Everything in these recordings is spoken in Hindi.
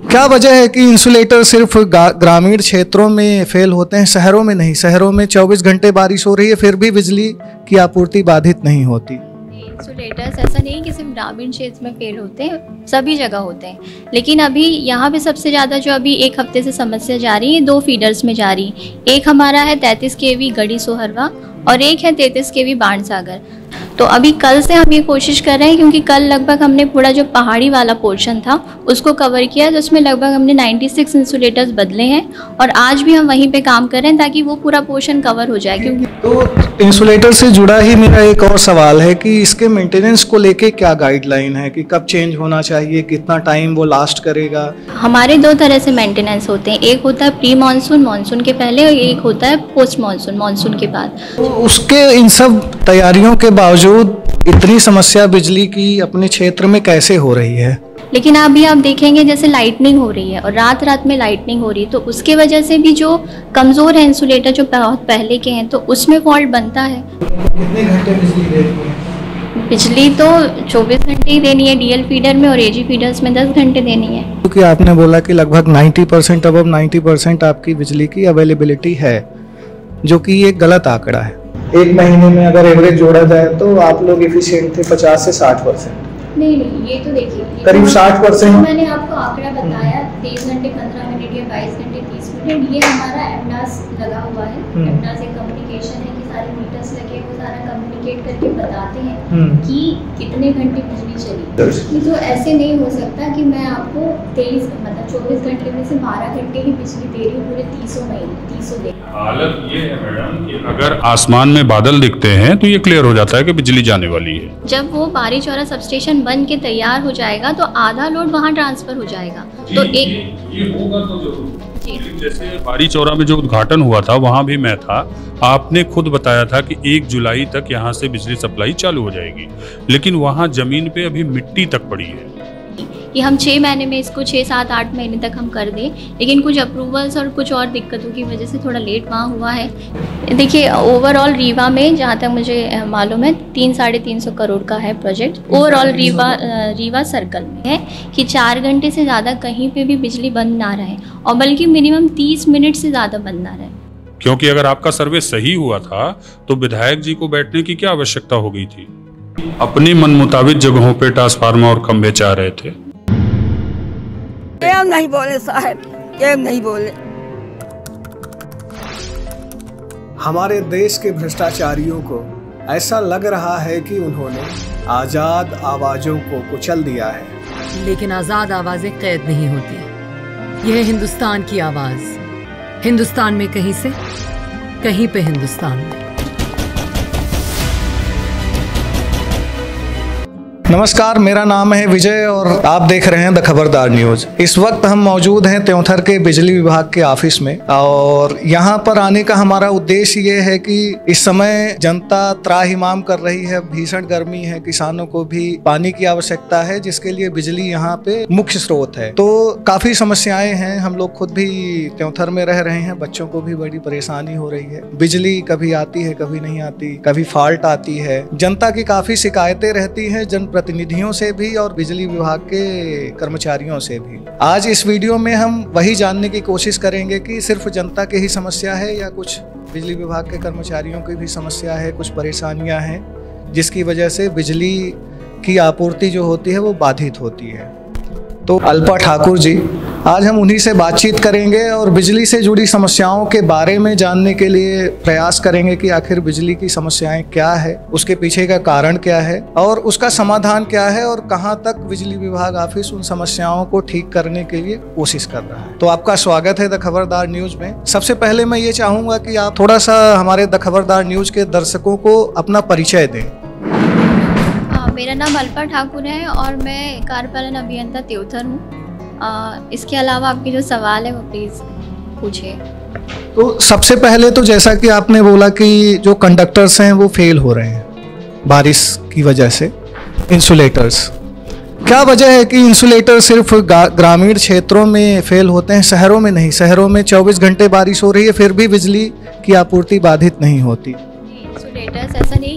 क्या वजह है कि इंसुलेटर सिर्फ ग्रामीण क्षेत्रों में फेल होते हैं, शहरों में नहीं? शहरों में 24 घंटे बारिश हो रही है फिर भी बिजली की आपूर्ति बाधित नहीं होती। इंसुलेटर्स ऐसा नहीं कि सिर्फ ग्रामीण क्षेत्र में फेल होते हैं, सभी जगह होते हैं। लेकिन अभी यहाँ पे सबसे ज़्यादा जो अभी एक हफ्ते से समस्या जा रही है, 2 फीडर्स में जा रही है। एक हमारा है 33 kV गढ़ी सोहरवा और एक है 33 kV बाणसागर। तो अभी कल से हम ये कोशिश कर रहे हैं, क्योंकि कल लगभग हमने पूरा जो पहाड़ी वाला पोर्शन था उसको कवर किया, तो उसमें लगभग हमने 96 इंसुलेटर्स बदले हैं और आज भी हम वहीं पे काम कर रहे हैं ताकि वो पूरा पोर्शन कवर हो जाए। क्योंकि तो इंसुलेटर से जुड़ा ही मेरा एक और सवाल है कि इसके मेंटेनेंस को लेके क्या गाइडलाइन है कि कब चेंज होना चाहिए, कितना टाइम वो लास्ट करेगा? हमारे 2 तरह से मेंटेनेंस होते हैं, एक होता है प्री मानसून, मानसून के पहले, और एक होता है पोस्ट मानसून, मानसून के बाद। तो उसके इन सब तैयारियों के बावजूद इतनी समस्या बिजली की अपने क्षेत्र में कैसे हो रही है? लेकिन अभी आप देखेंगे जैसे लाइटनिंग हो रही है और रात रात में लाइटनिंग हो रही है, तो उसके वजह से भी जो कमज़ोर है इंसुलेटर, जो बहुत पहले के हैं, तो उसमें फॉल्ट बनता है। कितने घंटे बिजली देती है? बिजली तो 24 घंटे ही देनी है डीएल फीडर में, और एजी फीडर्स में 10 घंटे देनी है। क्योंकि आपने बोला कि लगभग 90% अबव 90% आपकी बिजली की अवेलेबिलिटी है, जो कि एक गलत आंकड़ा है। एक महीने में अगर एवरेज जोड़ा जाए तो आप लोग एफिशिएंट थे 50 से 60%। नहीं, ये तो देखिए करीब 60%। मैंने आपको आंकड़ा बताया 23 घंटे 15 मिनट या 22 घंटे 30 मिनट, ये हमारा एमडास लगा हुआ है। एमडास एक कम्युनिकेशन है कि सारे मीटर्स लगे, वो सारा कम्युनिकेट करके बताते हैं कि कितने घंटे बिजली चली। तो ऐसे नहीं हो सकता कि मैं आपको 24 घंटे में से 12 घंटे ही बिजली दे रही हूँ पूरे 300 दिन। हालत ये है मैडम कि अगर आसमान में बादल दिखते हैं तो ये क्लियर हो जाता है कि बिजली जाने वाली है। जब वो बारी चौरा सबस्टेशन बन के तैयार हो जाएगा तो आधा लोड वहाँ ट्रांसफर हो जाएगा। तो ये होगा तो जरूर। जैसे बारी चौरा में जो उद्घाटन हुआ था वहाँ भी मैं था, आपने खुद बताया था कि 1 जुलाई तक यहाँ से बिजली सप्लाई चालू हो जाएगी, लेकिन वहाँ जमीन पे अभी मिट्टी तक पड़ी है कि हम 6 महीने में इसको 6, 7, 8 महीने तक हम कर दें, लेकिन कुछ अप्रूवल्स और कुछ और दिक्कतों की वजह से थोड़ा लेट वहाँ हुआ है। देखिए ओवरऑल रीवा में जहाँ तक मुझे मालूम है 300-350 करोड़ का है प्रोजेक्ट। ओवरऑल रीवा सर्कल में है कि 4 घंटे से ज़्यादा कहीं पे भी बिजली बंद ना रहे, और बल्कि मिनिमम 30 मिनट से ज़्यादा बंद ना रहे। क्योंकि अगर आपका सर्वे सही हुआ था तो विधायक जी को बैठने की क्या आवश्यकता हो गई थी? अपनी मन मुताबिक जगहों पे ट्रांसफार्मर और खंभे चाह रहे थे। केम नहीं बोले साहब, केम नहीं बोले। हमारे देश के भ्रष्टाचारियों को ऐसा लग रहा है कि उन्होंने आजाद आवाजों को कुचल दिया है, लेकिन आजाद आवाजें कैद नहीं होती। यह हिंदुस्तान की आवाज, हिंदुस्तान में कहीं से कहीं पे हिंदुस्तान में। नमस्कार, मेरा नाम है विजय और आप देख रहे हैं द खबरदार न्यूज। इस वक्त हम मौजूद हैं त्योंथर के बिजली विभाग के ऑफिस में, और यहाँ पर आने का हमारा उद्देश्य ये है कि इस समय जनता त्राहिमाम कर रही है, भीषण गर्मी है, किसानों को भी पानी की आवश्यकता है, जिसके लिए बिजली यहाँ पे मुख्य स्रोत है। तो काफी समस्याएं हैं, हम लोग खुद भी त्योंथर में रह रहे हैं, बच्चों को भी बड़ी परेशानी हो रही है। बिजली कभी आती है, कभी नहीं आती, कभी फॉल्ट आती है। जनता की काफी शिकायतें रहती है, जनप्रतिनिधियों से भी और बिजली विभाग के कर्मचारियों से भी। आज इस वीडियो में हम वही जानने की कोशिश करेंगे कि सिर्फ जनता की ही समस्या है या कुछ बिजली विभाग के कर्मचारियों की भी समस्या है, कुछ परेशानियां हैं जिसकी वजह से बिजली की आपूर्ति जो होती है वो बाधित होती है। तो अल्पा ठाकुर जी, आज हम उन्हीं से बातचीत करेंगे और बिजली से जुड़ी समस्याओं के बारे में जानने के लिए प्रयास करेंगे कि आखिर बिजली की समस्याएं क्या है, उसके पीछे का कारण क्या है और उसका समाधान क्या है, और कहां तक बिजली विभाग ऑफिस उन समस्याओं को ठीक करने के लिए कोशिश कर रहा है। तो आपका स्वागत है द खबरदार न्यूज में। सबसे पहले मैं ये चाहूंगा कि आप थोड़ा सा हमारे द खबरदार न्यूज के दर्शकों को अपना परिचय दें। मेरा नाम अल्पा ठाकुर है और मैं कार्यपालन अभियंता त्योथर हूँ। इसके अलावा आपके जो सवाल है वो प्लीज़ पूछिए। तो सबसे पहले तो जैसा कि आपने बोला कि जो कंडक्टर्स हैं वो फेल हो रहे हैं बारिश की वजह से, इंसुलेटर्स, क्या वजह है कि इंसुलेटर सिर्फ ग्रामीण क्षेत्रों में फेल होते हैं, शहरों में नहीं? शहरों में 24 घंटे बारिश हो रही है फिर भी बिजली की आपूर्ति बाधित नहीं होती। इंसुलेटर्स ऐसा नहीं कि सिर्फ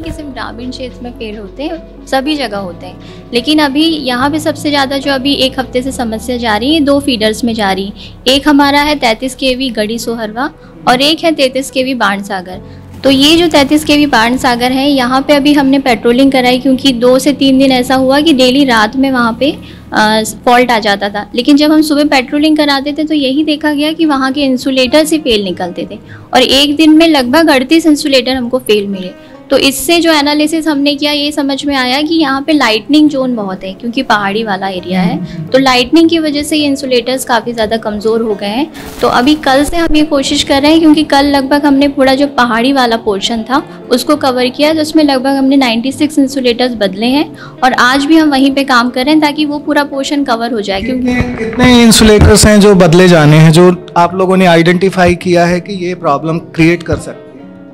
ग्रामीण क्षेत्र में फेल होते हैं, सभी जगह होते हैं, लेकिन अभी यहाँ पे सबसे ज़्यादा जो अभी एक हफ्ते से समस्या जा रही है, 2 फीडर्स में जा रही है। एक हमारा है 33 kV गढ़ी सोहरवा और एक है 33 kV बाणसागर। तो ये जो 33 kV बाणसागर है, यहाँ पे अभी हमने पेट्रोलिंग कराई, क्योंकि 2 से 3 दिन ऐसा हुआ कि डेली रात में वहाँ पे फॉल्ट आ जाता था। लेकिन जब हम सुबह पेट्रोलिंग कराते थे तो यही देखा गया कि वहाँ के इंसुलेटर से फेल निकलते थे और एक दिन में लगभग 38 इंसुलेटर हमको फेल मिले। तो इससे जो एनालिसिस हमने किया, ये समझ में आया कि यहाँ पे लाइटनिंग जोन बहुत है, क्योंकि पहाड़ी वाला एरिया है, तो लाइटनिंग की वजह से ये इंसुलेटर्स काफ़ी ज़्यादा कमज़ोर हो गए हैं। तो अभी कल से हम ये कोशिश कर रहे हैं, क्योंकि कल लगभग हमने पूरा जो पहाड़ी वाला पोर्शन था उसको कवर किया, तो उसमें लगभग हमने 96 इंसुलेटर्स बदले हैं और आज भी हम वहीं पर काम कर रहे हैं ताकि वो पूरा पोर्शन कवर हो जाए। क्योंकि कितने इंसुलेटर्स हैं जो बदले जाने हैं, जो आप लोगों ने आइडेंटिफाई किया है कि ये प्रॉब्लम क्रिएट कर सकते हैं?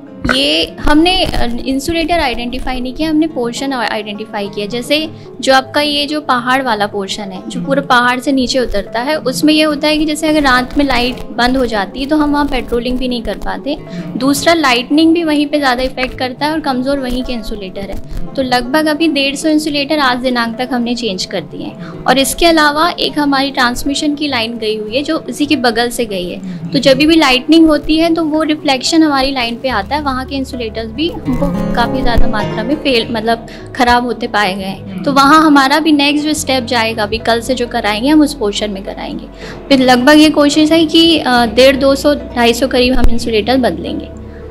ये हमने इंसुलेटर आइडेंटिफाई नहीं किया, हमने पोर्शन आइडेंटिफाई किया। जैसे जो आपका ये जो पहाड़ वाला पोर्शन है, जो पूरा पहाड़ से नीचे उतरता है, उसमें ये होता है कि जैसे अगर रात में लाइट बंद हो जाती है तो हम वहाँ पेट्रोलिंग भी नहीं कर पाते। दूसरा, लाइटनिंग भी वहीं पे ज़्यादा इफेक्ट करता है और कमज़ोर वहीं के इंसुलेटर है। तो लगभग अभी 150 इंसुलेटर आज दिनांक तक हमने चेंज कर दिए हैं। और इसके अलावा एक हमारी ट्रांसमिशन की लाइन गई हुई है जो इसी के बगल से गई है, तो जब भी लाइटनिंग होती है तो वो रिफ्लेक्शन हमारी लाइन पे आता है, वहाँ के इंसुलेटर्स भी हमको काफ़ी ज़्यादा मात्रा में फेल मतलब ख़राब होते पाए गए हैं। तो वहाँ हमारा भी नेक्स्ट जो स्टेप जाएगा, अभी कल से जो कराएंगे हम उस पोर्शन में कराएंगे। फिर लगभग ये कोशिश है कि 150-200-250 करीब हम इंसुलेटर बदलेंगे।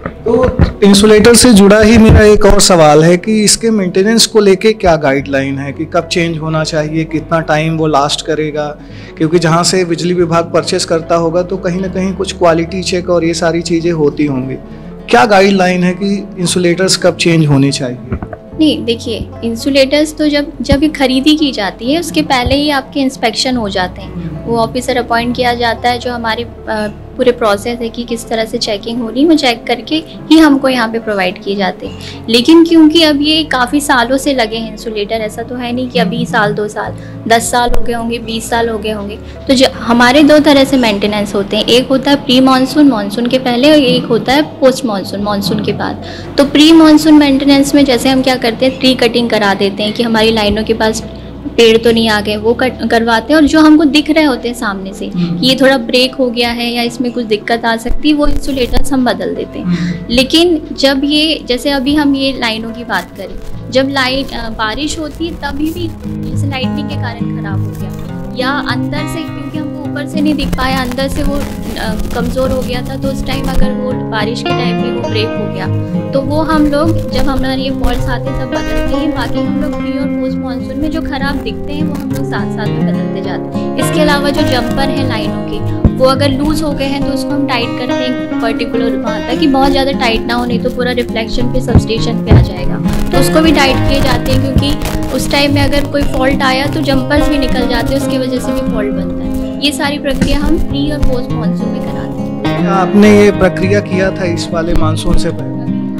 तो इंसुलेटर से जुड़ा ही मेरा एक और सवाल है कि इसके मेंटेनेंस को लेके क्या गाइडलाइन है कि कब चेंज होना चाहिए, कितना टाइम वो लास्ट करेगा? क्योंकि जहाँ से बिजली विभाग परचेस करता होगा तो कहीं ना कहीं कुछ क्वालिटी चेक और ये सारी चीज़ें होती होंगी। क्या गाइडलाइन है कि इंसुलेटर्स कब चेंज होने चाहिए? नहीं, देखिए, इंसुलेटर्स तो जब ये खरीदी की जाती है उसके पहले ही आपके इंस्पेक्शन हो जाते हैं। वो ऑफिसर अपॉइंट किया जाता है जो हमारे पूरे प्रोसेस है कि किस तरह से चेकिंग हो रही है, वो चेक करके ही हमको यहाँ पे प्रोवाइड किए जाते हैं। लेकिन क्योंकि अब ये काफ़ी सालों से लगे हैं इंसुलेटर, ऐसा तो है नहीं कि अभी साल 2 साल 10 साल हो गए होंगे, 20 साल हो गए होंगे। तो जो हमारे 2 तरह से मेंटेनेंस होते हैं, एक होता है प्री मानसून, मानसून के पहले, और एक होता है पोस्ट मानसून, मानसून के बाद। तो प्री मानसून मेंटेनेंस में जैसे हम क्या करते हैं, ट्री कटिंग करा देते हैं कि हमारी लाइनों के पास पेड़ तो नहीं आ गए, वो करवाते हैं। और जो हमको दिख रहे होते हैं सामने से कि ये थोड़ा ब्रेक हो गया है या इसमें कुछ दिक्कत आ सकती है, वो इंसुलेटर्स हम बदल देते हैं। लेकिन जब ये, जैसे अभी हम ये लाइनों की बात करें, जब बारिश होती है तभी भी जैसे लाइटनिंग के कारण खराब हो गया या अंदर से, क्योंकि हमको ऊपर से नहीं दिख पाया, अंदर से वो कमज़ोर हो गया था, तो उस टाइम अगर वो बारिश के टाइम में वो ब्रेक हो गया तो वो हम लोग, जब हमारे ये फॉल्ट्स आते हैं तब बदलते हैं। बाकी हम लोग प्री और पोस्ट मानसून में जो खराब दिखते हैं वो हम लोग साथ साथ में बदलते जाते हैं। इसके अलावा जो जंपर है लाइनों के, वो अगर लूज़ हो गए हैं तो उसको हम टाइट करते हैं पर्टिकुलर वहाँ तक कि बहुत ज़्यादा टाइट ना हो, नहीं तो पूरा रिफ्लेक्शन पे सबस्टेशन पे आ जाएगा। तो उसको भी टाइट किए जाते हैं, क्योंकि उस टाइम में अगर कोई फॉल्ट आया तो जंपर्स भी निकल जाते हैं, उसकी वजह से भी फॉल्ट बनता है। ये सारी प्रक्रिया हम प्री और पोस्ट मानसून में कराते हैं। आपने ये प्रक्रिया किया था इस वाले मानसून से पहले?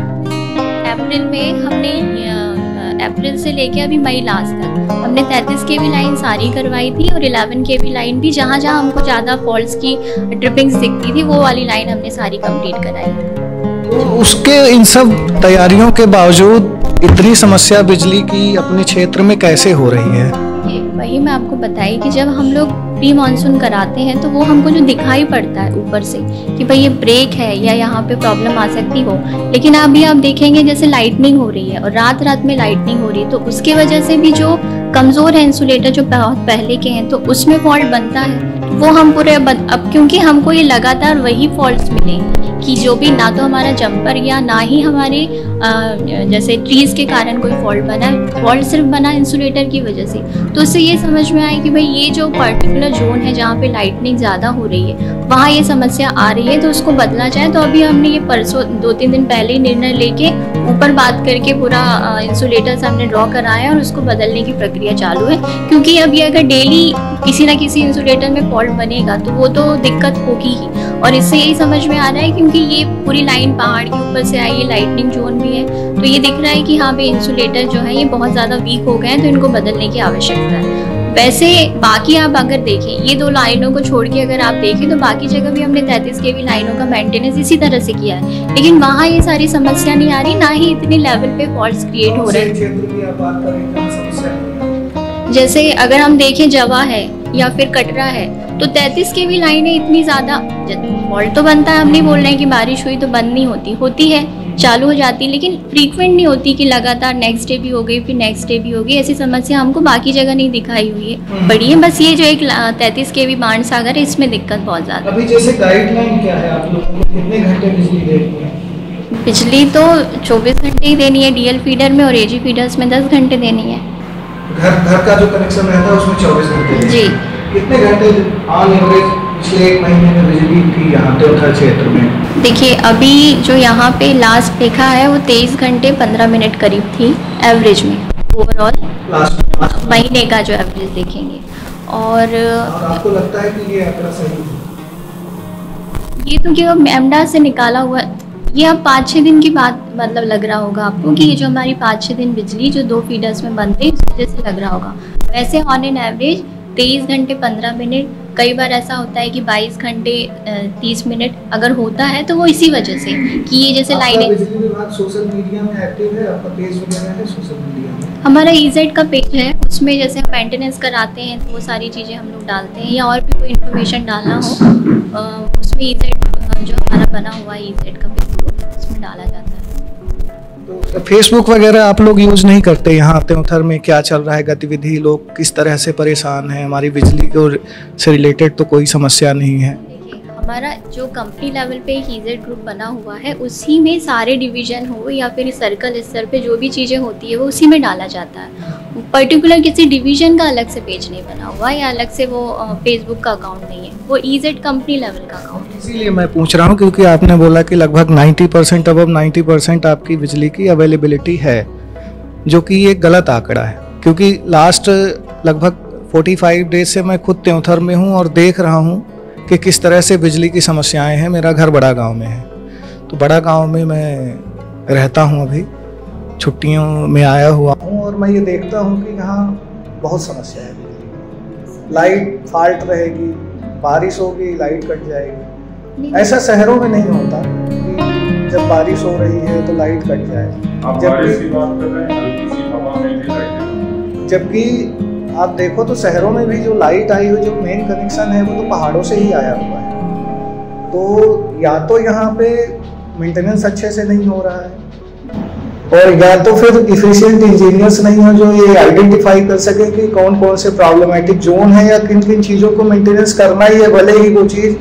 अप्रैल में हमने, अप्रैल से लेके अभी मई लास्ट तक हमने 33 kV लाइन सारी करवाई थी और 11 kV लाइन भी, जहाँ जहाँ हमको ज़्यादा फॉल्ट्स की ट्रिपिंग्स दिखती थी वो वाली लाइन हमने सारी कंप्लीट कराई। तो उसके इन सब तैयारियों के बावजूद इतनी समस्या बिजली की अपने क्षेत्र में कैसे हो रही है? वही मैं आपको बताई कि जब हम लोग प्री मानसून कराते हैं तो वो हमको जो दिखाई पड़ता है ऊपर से कि भाई ये ब्रेक है या यहाँ पे प्रॉब्लम आ सकती हो। लेकिन अभी आप देखेंगे जैसे लाइटनिंग हो रही है और रात रात में लाइटनिंग हो रही है, तो उसकी वजह से भी जो कमज़ोर है इंसुलेटर जो बहुत पहले के हैं तो उसमें फॉल्ट बनता है। वो हम पूरे अब क्योंकि हमको ये लगातार वही फॉल्ट्स मिले कि जो भी ना तो हमारा जंपर या ना ही हमारे जैसे ट्रीज़ के कारण कोई फॉल्ट बना, फॉल्ट सिर्फ बना इंसुलेटर की वजह से। तो उससे ये समझ में आई कि भाई ये जो पर्टिकुलर जोन है जहाँ पे लाइटनिंग ज़्यादा हो रही है वहाँ ये समस्या आ रही है, तो उसको बदला जाए। तो अभी हमने ये परसों 2-3 दिन पहले ही निर्णय लेके ऊपर बात करके पूरा इंसुलेटर से हमने ड्रॉ कराया और उसको बदलने की प्रक्रिया चालू है। क्योंकि अब ये अगर डेली किसी ना किसी इंसुलेटर में फॉल्ट बनेगा तो वो तो दिक्कत होगी ही। और इससे यही समझ में आ रहा है क्योंकि ये पूरी लाइन पहाड़ के ऊपर से आई है, लाइटनिंग जोन भी है, तो ये दिख रहा है कि हाँ पे इंसुलेटर जो है ये बहुत ज़्यादा वीक हो गए हैं, तो इनको बदलने की आवश्यकता है। वैसे बाकी आप अगर देखें ये 2 लाइनों को छोड़ के अगर आप देखें तो बाकी जगह भी हमने 33 kV लाइनों का मेंटेनेंस इसी तरह से किया है, लेकिन वहाँ ये सारी समस्या नहीं आ रही, ना ही इतने लेवल पे फॉल्ट्स क्रिएट हो रहे हैं। जैसे अगर हम देखें जवा है या फिर कटरा है तो 33 kV लाइनें इतनी ज़्यादा फॉल्ट तो बनता है, हम नहीं बोल रहे हैं कि बारिश हुई तो बंद नहीं होती है, चालू हो जाती है, लेकिन फ्रीक्वेंट नहीं होती कि लगातार नेक्स्ट डे भी हो गई फिर नेक्स्ट डे भी हो गई। ऐसी समस्या हमको बाकी जगह नहीं दिखाई हुई है, बड़ी है। बस ये जो एक 33 kV बाण सागर है इसमें दिक्कत बहुत ज़्यादा। अभी जैसे गाइडलाइन क्या है, आप लोगों को कितने घंटे बिजली देनी है? बिजली तो 24 घंटे ही देनी है डीएल फीडर में, और एजी फीडर्स में 10 घंटे देनी है। घर का जो कनेक्शन रहता है उसमें 24 घंटे जी। कितने घंटे ऑन एवरेज पिछले 1 महीने में बिजली थी यहाँ त्योथर क्षेत्र में? देखिए अभी जो यहाँ पे लास्ट देखा है वो 23 घंटे 15 मिनट करीब थी एवरेज में, ओवरऑल महीने का जो एवरेज देखेंगे। और आपको लगता है कि ये आंकड़ा सही है? ये तो क्या एमडा से निकाला हुआ, ये अब 5-6 दिन की बात मतलब लग रहा होगा आपको कि ये जो हमारी 5-6 दिन बिजली जो 2 फीडर्स में बनते हैं इस वजह से लग रहा होगा। वैसे ऑन एन एवरेज 23 घंटे 15 मिनट, कई बार ऐसा होता है कि 22 घंटे 30 मिनट अगर होता है तो वो इसी वजह से कि ये जैसे लाइनें। बिजली विभाग सोशल मीडिया में एक्टिव है, आपका पेज वगैरह है सोशल मीडिया में? हमारा ईजेड का पेज है, उसमें जैसे हम मेंटेनेंस कराते हैं तो वो सारी चीज़ें हम लोग डालते हैं, या और भी कोई इन्फॉर्मेशन डालना हो उसमें ईजेड जो हमारा बना हुआ है ईजेड का फेसबुक, उसमें डाला जाता है। तो फेसबुक वगैरह आप लोग यूज़ नहीं करते? यहाँ त्योथर में क्या चल रहा है गतिविधि, लोग किस तरह से परेशान हैं? हमारी बिजली को से रिलेटेड तो कोई समस्या नहीं है। हमारा जो कंपनी लेवल पे एक ईजेड ग्रुप बना हुआ है उसी में सारे डिवीजन हो या फिर सर्कल स्तर पे जो भी चीज़ें होती है वो उसी में डाला जाता है। पर्टिकुलर किसी डिवीजन का अलग से पेज नहीं बना हुआ या अलग से वो फेसबुक का अकाउंट नहीं है, वो ईजेड कंपनी लेवल का अकाउंट है। इसीलिए मैं पूछ रहा हूँ क्योंकि आपने बोला कि लगभग 90% अबव 90% आपकी बिजली की अवेलेबिलिटी है, जो कि एक गलत आंकड़ा है। क्योंकि लास्ट लगभग 45 डेज से मैं खुद त्योथर में हूँ और देख रहा हूँ कि किस तरह से बिजली की समस्याएं हैं। मेरा घर बड़ा गांव में है, तो बड़ा गांव में मैं रहता हूं, अभी छुट्टियों में आया हुआ हूं और मैं ये देखता हूं कि यहाँ बहुत समस्या है। लाइट फॉल्ट रहेगी, बारिश होगी लाइट कट जाएगी। ऐसा शहरों में नहीं होता कि जब बारिश हो रही है तो लाइट कट जाए। जबकि आप देखो तो शहरों में भी जो लाइट आई हुई, जो मेन कनेक्शन है वो तो पहाड़ों से ही आया हुआ है। तो या तो यहाँ पे मेंटेनेंस अच्छे से नहीं हो रहा है, और या तो फिर इफिशिएंट इंजीनियर्स नहीं हो जो ये आइडेंटिफाई कर सके कि कौन कौन से प्रॉब्लमेटिक जोन है या किन किन चीज़ों को मेंटेनेंस करना ही है। भले ही वो चीज़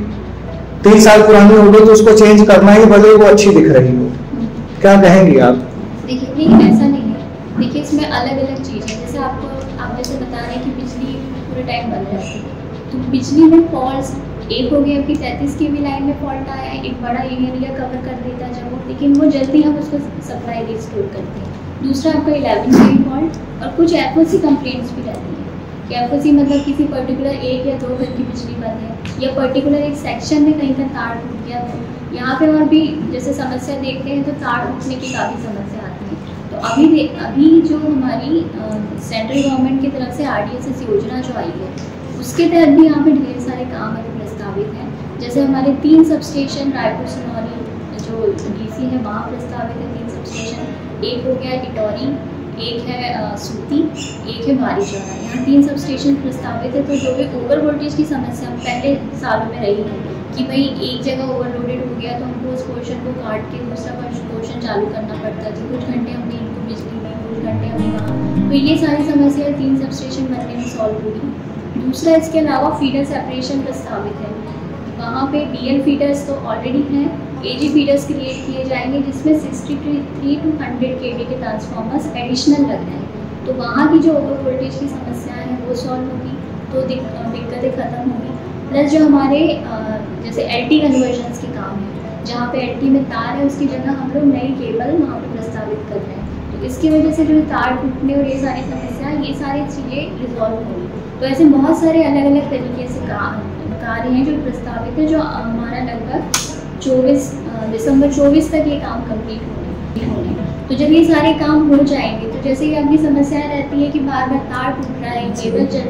3 साल पुरानी हो गई तो उसको चेंज करना ही, भले वो अच्छी दिख रही हो। क्या कहेंगी आप? देखिए नहीं, ऐसा नहीं है। देखिए इसमें अलग अलग चीज़ें, जैसे आप जैसे बता रहे हैं कि बिजली पूरे टाइम बंद रहती है, तो बिजली में फॉल्ट एक हो गया कि 33 kV लाइन में फॉल्ट आया है, एक बड़ा एरिया कवर कर देता है जब वो, लेकिन वो जल्दी हम उसको सप्लाई रिस्टोर करते हैं। दूसरा आपका 11 kV फॉल्ट, और कुछ एफओसी कंप्लेंट्स भी रहती है कि एफओसी मतलब किसी पर्टिकुलर 1 या 2 घर की बिजली बंद है, या पर्टिकुलर एक सेक्शन में कहीं का तार टूट गया। तो यहाँ पे और भी जैसे समस्या देखते हैं तो तार टूटने की काफ़ी समस्या आती है। तो अभी जो हमारी सेंट्रल गवर्नमेंट की तरफ से RDSS योजना जो आई है उसके तहत भी यहाँ पे ढेर सारे काम अभी प्रस्तावित हैं। जैसे हमारे 3 सबस्टेशन रायपुर सिनौली जो DC है वहाँ प्रस्तावित है 3 सबस्टेशन, एक हो गया इटौरी, एक है सूती, एक है बारी चौरा। यहाँ 3 सबस्टेशन प्रस्तावित है। तो जो भी ओवर वोल्टेज की समस्या पहले सालों में रही है कि भाई एक जगह ओवरलोडेड हो गया तो हमको उस पोर्शन को काट के दूसरा पोर्शन चालू करना पड़ता था, कुछ घंटे हमने इनको बिजली दी, कुछ घंटे हमने वहाँ, तो ये सारी समस्याएं 3 सबस्टेशन बनने में सॉल्व होगी। दूसरा इसके अलावा फीडर सेपरेशन प्रस्तावित है, वहाँ पे DL फीडर्स तो ऑलरेडी हैं, AG फीडर्स क्रिएट किए जाएंगे जिसमें 63 to 100 kV के ट्रांसफार्मर्स एडिशनल लग रहे हैं। तो वहाँ की जो ओवर वोल्टेज की समस्या है वो सॉल्व होगी, तो दिक्कतें ख़त्म होगी। प्लस जो हमारे जैसे LT कन्वर्जन्स के काम है, जहाँ पे LT में तार है उसकी जगह हम लोग नई केबल वहाँ पे प्रस्तावित कर रहे हैं, तो इसकी वजह से जो तार टूटने और ये सारी समस्या, ये सारी चीज़ें रिजॉल्व होंगी। तो ऐसे बहुत सारे अलग अलग तरीके से कार्य हैं जो प्रस्तावित है, जो हमारा लगभग 24 दिसंबर 24 तक ये काम कंप्लीट होने। तो जब ये सारे काम हो जाएंगे तो जैसे कि अपनी समस्याएं रहती है कि बार बार तार टूट रहा है, केबल चल रही है,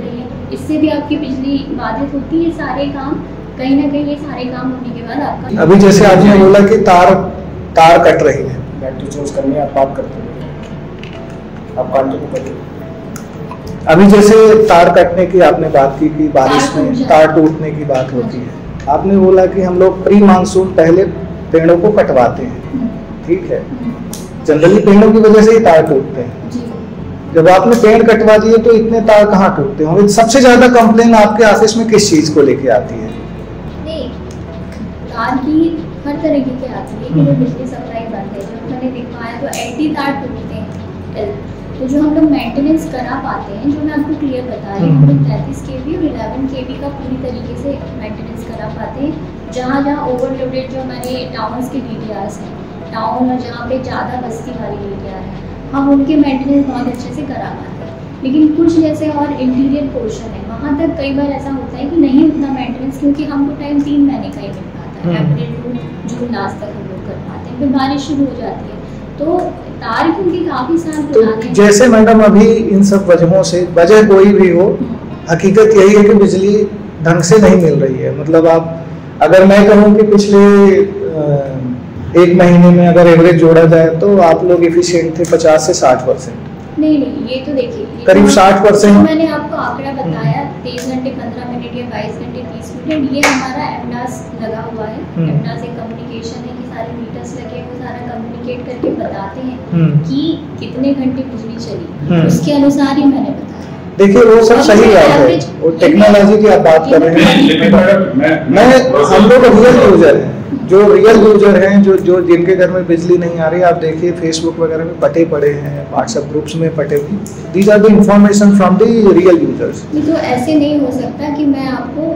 इससे भी आपकी बिजली बाधित होती है। सारे काम कहीं ना कहीं, ये सारे काम होने के बाद आपका अभी जैसे आपने बोला कि तार कट रही है, बैटरी चेंज करनी है, आप बात करते हैं, आप कंटिन्यू करिए। अभी जैसे तार कटने की आपने बात की कि बारिश में तार टूटने की बात होती है। आपने बोला कि हम लोग प्री मानसून पहले पेड़ों को कटवाते हैं, ठीक है, जनरली पेड़ों की वजह से ही तार टूटते हैं। जब आपने पेड़ कटवा दिए तो इतने तार कहाँ टूटते होंगे? सबसे ज्यादा कंप्लेन आपके ऑफिस में किस चीज को लेके आती है? नहीं, तार की हर तरह की आती है कि जो बिजली सप्लाई बंद है, जो मैंने दिखवाया तो 80 तार टूटते हैं। तो जो हम लोग मेंटेनेंस करा पाते हैं, जो मैं आपको क्लियर बता रही हूँ, हम लोग 33 kV और 11 kV का पूरी तरीके से मेंटेनेंस करा पाते हैं। जहाँ जहाँ ओवरलोडेड जो हमारे टाउन्स के DTRs हैं, टाउन और जहाँ पे ज़्यादा बस्ती वाली DTR है, हम उनके मेंटेनेंस बहुत अच्छे से करा पाते हैं। लेकिन कुछ जैसे और इंटीरियर पोर्शन है, वहाँ तक कई बार ऐसा होता है कि नहीं उतना मेंटेनेंस, क्योंकि हमको टाइम 3 महीने का ही मिल पाता है, अप्रैल टू जून लास्ट तक हम लोग कर पाते हैं, फिर बारिश शुरू हो जाती है तो तार क्योंकि काफ़ी साल पुराने तो जैसे मैडम अभी इन सब वजहों से, वजह कोई भी हो, हकीकत यही है कि बिजली ढंग से नहीं मिल रही है। मतलब आप अगर मैं कहूँ कि पिछले 1 महीने में अगर एवरेज जोड़ा जाए तो आप लोग एफिशिएंट थे 50 से 60%। नहीं, ये तो देखिए करीब 60%। मैंने आपको आंकड़ा बताया 23 घंटे 15 मिनट या 22 घंटे 30 मिनट, ये हमारा एमडास लगा हुआ है। एमडास एक कम्युनिकेशन है कि सारे मीटर्स लगे, वो सारा कम्युनिकेट करके बताते हैं कि कितने घंटे बिजली चली, उसके अनुसार ही मैंने बताया। देखिए वो सब सही बात है, वो टेक्नोलॉजी की आप बात कर रहे हैं। मैं हम लोग रियल यूजर हैं, जो रियल यूजर हैं, जो जिनके घर में बिजली नहीं आ रही, आप देखिए फेसबुक वगैरह में पटे पड़े हैं, व्हाट्सएप ग्रुप्स में पटे हुए, these are the information from the real users. तो ऐसे नहीं हो सकता कि मैं आपको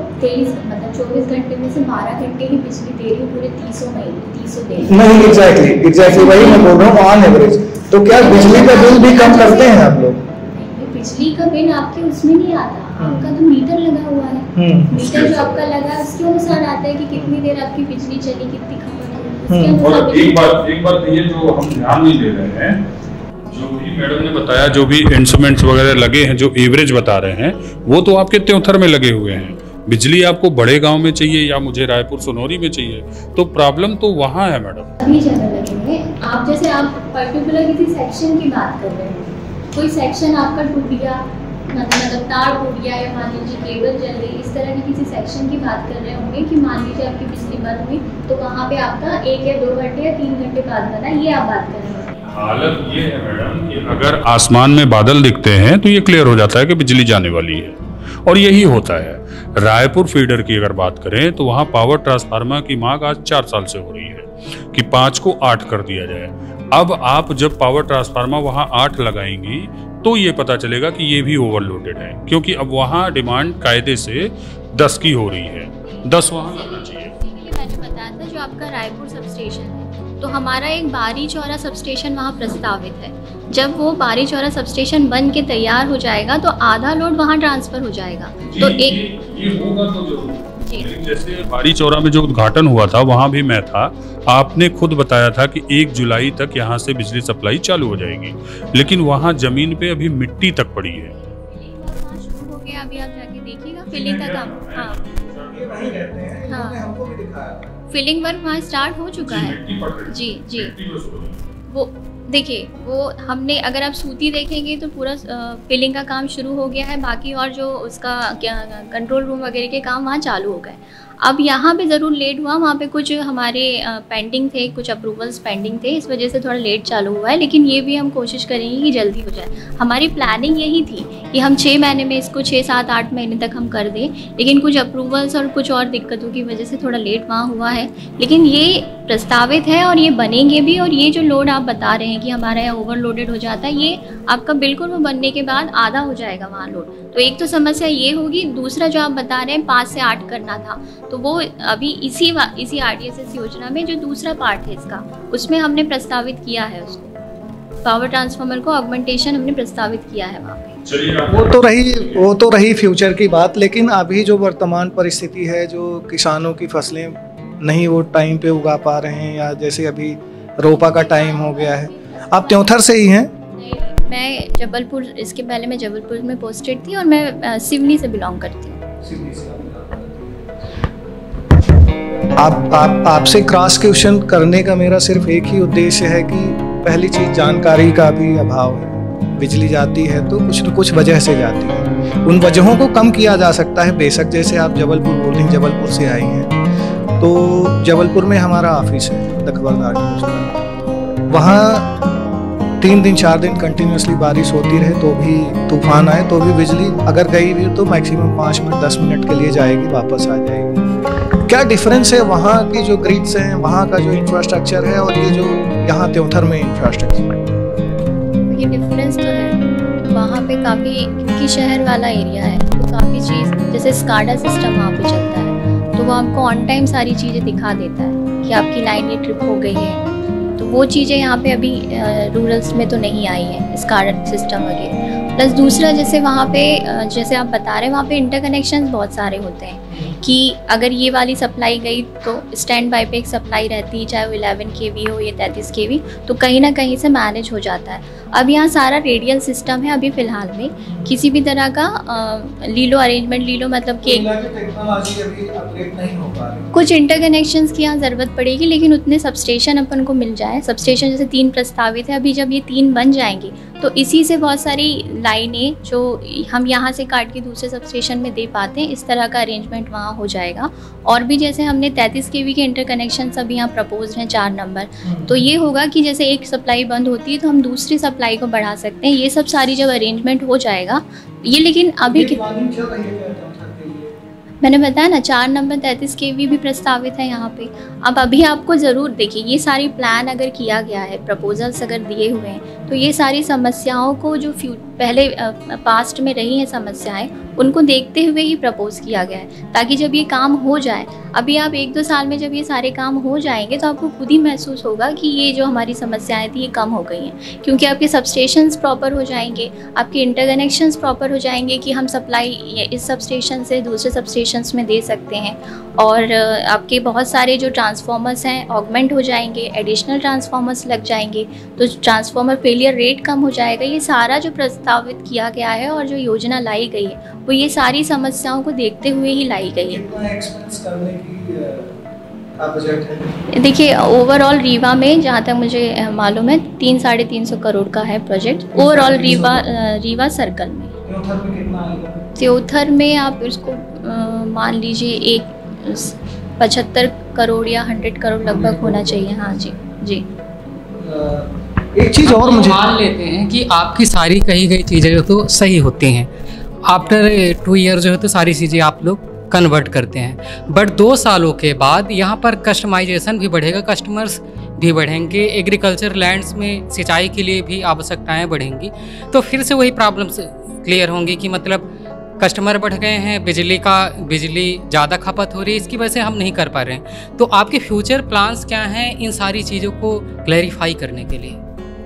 24 घंटे में से 12 घंटे ही बिजली दे रही हूँ पूरे 300 दे रही हूँ। नहीं, एग्जैक्टली वही मैं बोल रहा हूँ, ऑन एवरेज। तो क्या बिजली का बिल भी कम करते हैं आप लोग? बिजली का बिल आपके उसमें नहीं आता, आपका तो मीटर लगा हुआ है। मीटर जो आपका लगा है उसके अनुसार आता है कि कितनी देर आपकी बिजली चली, कितनी खपत हुई। और एक बात ये जो हम ध्यान नहीं दे रहे हैं, जो भी मैडम ने बताया, जो भी इंस्ट्रूमेंट्स वगैरह लगे हैं, जो एवरेज बता रहे हैं, वो तो आपके त्योंथर में लगे हुए हैं। बिजली आपको बड़े गांव में चाहिए या मुझे रायपुर सोनौरी में चाहिए, तो प्रॉब्लम तो वहाँ है मैडम। सभी जगह लगे हुए। आप जैसे आप पर्टिकुलर किसी सेक्शन की बात कर रहे हैं, कोई सेक्शन आपका टूट गया, मतलब तार टूट गया या मान लीजिए केबल जल गई, इस तरह की किसी सेक्शन की बात कर रहे होंगे कि मान लीजिए आपकी बिजली बंद हुई तो वहाँ पे आपका 1 या 2 घंटे या 3 घंटे बाद बना, ये आप बात कर रहे हैं। हालत ये है मैडम कि अगर आसमान में बादल दिखते हैं तो ये क्लियर हो जाता है कि बिजली जाने वाली है, और यही होता है। रायपुर फीडर की अगर बात करें तो वहाँ पावर ट्रांसफार्मर की मांग आज 4 साल से हो रही है कि 5 को 8 कर दिया जाए। अब आप जब पावर ट्रांसफार्मर वहाँ 8 लगाएंगी तो ये पता चलेगा कि ये भी ओवरलोडेड है, क्योंकि अब वहाँ डिमांड कायदे से 10 की हो रही है, 10 वहाँ लगना चाहिए। मैंने बताया था जो आपका रायपुर सब स्टेशन है, तो हमारा एक बारी चौरा सब स्टेशन वहाँ प्रस्तावित है। जब वो बारी चौरा सब स्टेशन बन के तैयार हो जाएगा तो आधा लोड वहाँ ट्रांसफर हो जाएगा। तो ये होगा तो जरूर। जैसे बारी चौरा में जो उद्घाटन हुआ था वहाँ भी मैं था, आपने खुद बताया था कि 1 जुलाई तक यहाँ से बिजली सप्लाई चालू हो जाएगी, लेकिन वहाँ जमीन पे अभी मिट्टी तक पड़ी है। शुरू हो गया, अभी आप जाके देखिएगा फिलिंग का काम। हाँ, फिलिंग वर्क वहाँ स्टार्ट हो चुका है। जी वो देखिए, वो हमने अगर आप सूती देखेंगे तो पूरा फिलिंग का काम शुरू हो गया है, बाकी और जो उसका क्या कंट्रोल रूम वगैरह के काम वहाँ चालू हो गए। अब यहाँ पे ज़रूर लेट हुआ, वहाँ पे कुछ हमारे पेंडिंग थे, कुछ अप्रूवल्स पेंडिंग थे, इस वजह से थोड़ा लेट चालू हुआ है, लेकिन ये भी हम कोशिश करेंगे कि जल्दी हो जाए। हमारी प्लानिंग यही थी कि हम 6 महीने में इसको 6, 7, 8 महीने तक हम कर दें, लेकिन कुछ अप्रूवल्स और कुछ और दिक्कतों की वजह से थोड़ा लेट वहाँ हुआ है। लेकिन ये प्रस्तावित है और ये बनेंगे भी, और ये जो लोड आप बता रहे हैं कि हमारा यहाँ ओवरलोडेड हो जाता है, ये आपका बिल्कुल वो बनने के बाद आधा हो जाएगा वहाँ लोड। तो एक तो समस्या ये होगी, दूसरा जो आप बता रहे हैं 5 से 8 करना था, तो वो अभी इसी RDSS योजना में जो दूसरा पार्ट है इसका, उसमें हमने प्रस्तावित किया है उसको, पावर ट्रांसफार्मर को ऑगमेंटेशन हमने प्रस्तावित किया है वहाँ पे। वो तो रही फ्यूचर की बात, लेकिन अभी जो वर्तमान परिस्थिति है, जो किसानों की फसलें नहीं वो टाइम पे उगा पा रहे हैं, या जैसे अभी रोपा का टाइम हो गया है। आप त्योंथर से ही हैं? मैं जबलपुर, इसके पहले मैं जबलपुर में पोस्टेड थी और मैं सिवनी से बिलोंग करती हूँ। आपसे क्रॉस क्वेश्चन करने का मेरा सिर्फ एक ही उद्देश्य है कि पहली चीज जानकारी का भी अभाव है। बिजली जाती है तो कुछ न कुछ वजह से जाती है, उन वजहों को कम किया जा सकता है। बेशक जैसे आप जबलपुर बोल रही, जबलपुर से आई हैं, तो जबलपुर में हमारा ऑफिस है द खबरदार न्यूज़ का। वहाँ 3 दिन 4 दिन कंटिन्यूसली बारिश होती रहे तो भी, तूफान आए तो भी बिजली अगर गई भी तो मैक्सिमम 5 मिनट 10 मिनट के लिए जाएगी, वापस आ जाएगी। क्या डिफरेंस है वहाँ की जो ग्रिड्स हैं, वहाँ का जो इंफ्रास्ट्रक्चर है और ये जो यहाँ त्योंथर में इंफ्रास्ट्रक्चर? ये डिफरेंस तो है, वहाँ पे काफ़ी, क्योंकि शहर वाला एरिया है तो काफ़ी चीज़, जैसे स्काडा सिस्टम वहाँ पे चलता है तो वो आपको ऑन टाइम सारी चीज़ें दिखा देता है कि आपकी लाइन ये ट्रिप हो गई है। तो वो चीज़ें यहाँ पे अभी रूरल्स में तो नहीं आई है, स्काडा सिस्टम वगैरह। प्लस दूसरा, जैसे वहाँ पे जैसे आप बता रहे हैं, वहाँ पे इंटरकनेक्शंस बहुत सारे होते हैं कि अगर ये वाली सप्लाई गई तो स्टैंड बाय पे एक सप्लाई रहती है, चाहे वो 11 kV हो या 33 kV, तो कहीं ना कहीं से मैनेज हो जाता है। अब यहाँ सारा रेडियल सिस्टम है अभी फ़िलहाल में, किसी भी तरह का लीलो अरेंजमेंट, लीलो मतलब कि कुछ इंटरकनेक्शंस की यहाँ ज़रूरत पड़ेगी, लेकिन उतने सबस्टेशन अपन को मिल जाए। सबस्टेशन जैसे 3 प्रस्तावित है, अभी जब ये 3 बन जाएंगे तो इसी से बहुत सारी लाइनें जो हम यहाँ से काट के दूसरे सबस्टेशन में दे पाते हैं, इस तरह का अरेंजमेंट वहाँ हो जाएगा। और भी जैसे हमने 33 kV के इंटरकनेक्शन अभी यहाँ प्रपोज हैं 4 नंबर, तो ये होगा कि जैसे एक सप्लाई बंद होती है तो हम दूसरी सप्लाई को बढ़ा सकते हैं। ये सब सारी जब अरेंजमेंट हो जाएगा ये, लेकिन अभी मैंने बताया ना 4 नंबर 33 kV भी प्रस्तावित है यहाँ पे। अब अभी आपको ज़रूर देखिए, ये सारी प्लान अगर किया गया है, प्रपोजल्स अगर दिए हुए हैं, तो ये सारी समस्याओं को जो पहले पास्ट में रही हैं समस्याएं, उनको देखते हुए ही प्रपोज किया गया है, ताकि जब ये काम हो जाए, अभी आप 1-2 साल में जब ये सारे काम हो जाएंगे तो आपको खुद ही महसूस होगा कि ये जो हमारी समस्याएं थी ये कम हो गई हैं, क्योंकि आपके सबस्टेशंस प्रॉपर हो जाएंगे, आपके इंटरकनेक्शंस प्रॉपर हो जाएंगे कि हम सप्लाई इस सबस्टेशन से दूसरे सबस्टेशंस में दे सकते हैं, और आपके बहुत सारे जो ट्रांसफार्मर्स हैं ऑगमेंट हो जाएंगे, एडिशनल ट्रांसफार्मर्स लग जाएंगे, तो ट्रांसफार्मर फेलियर रेट कम हो जाएगा। ये सारा जो प्रस्तावित किया गया है और जो योजना लाई गई है वो ये सारी समस्याओं को देखते हुए ही लाई गई है। देखिए ओवरऑल रीवा में जहाँ तक मुझे मालूम है 300-350 करोड़ का है प्रोजेक्ट ओवरऑल रीवा सर्कल में। त्योथर में आप इसको मान लीजिए एक 75 करोड़ या 100 करोड़ लगभग होना चाहिए। हाँ जी जी। एक चीज़ और मुझे मान लेते हैं कि आपकी सारी कही गई चीज़ें जो तो सही होती हैं, आफ्टर 2 ईयर जो है तो सारी चीज़ें आप लोग कन्वर्ट करते हैं, बट 2 सालों के बाद यहाँ पर कस्टमाइजेशन भी बढ़ेगा, कस्टमर्स भी बढ़ेंगे, एग्रीकल्चर लैंड्स में सिंचाई के लिए भी आवश्यकताएं बढ़ेंगी, तो फिर से वही प्रॉब्लम्स क्लियर होंगी कि मतलब कस्टमर बढ़ गए हैं, बिजली ज़्यादा खपत हो रही है, इसकी वजह से हम नहीं कर पा रहे हैं। तो आपके फ्यूचर प्लान्स क्या हैं इन सारी चीज़ों को क्लैरिफाई करने के लिए?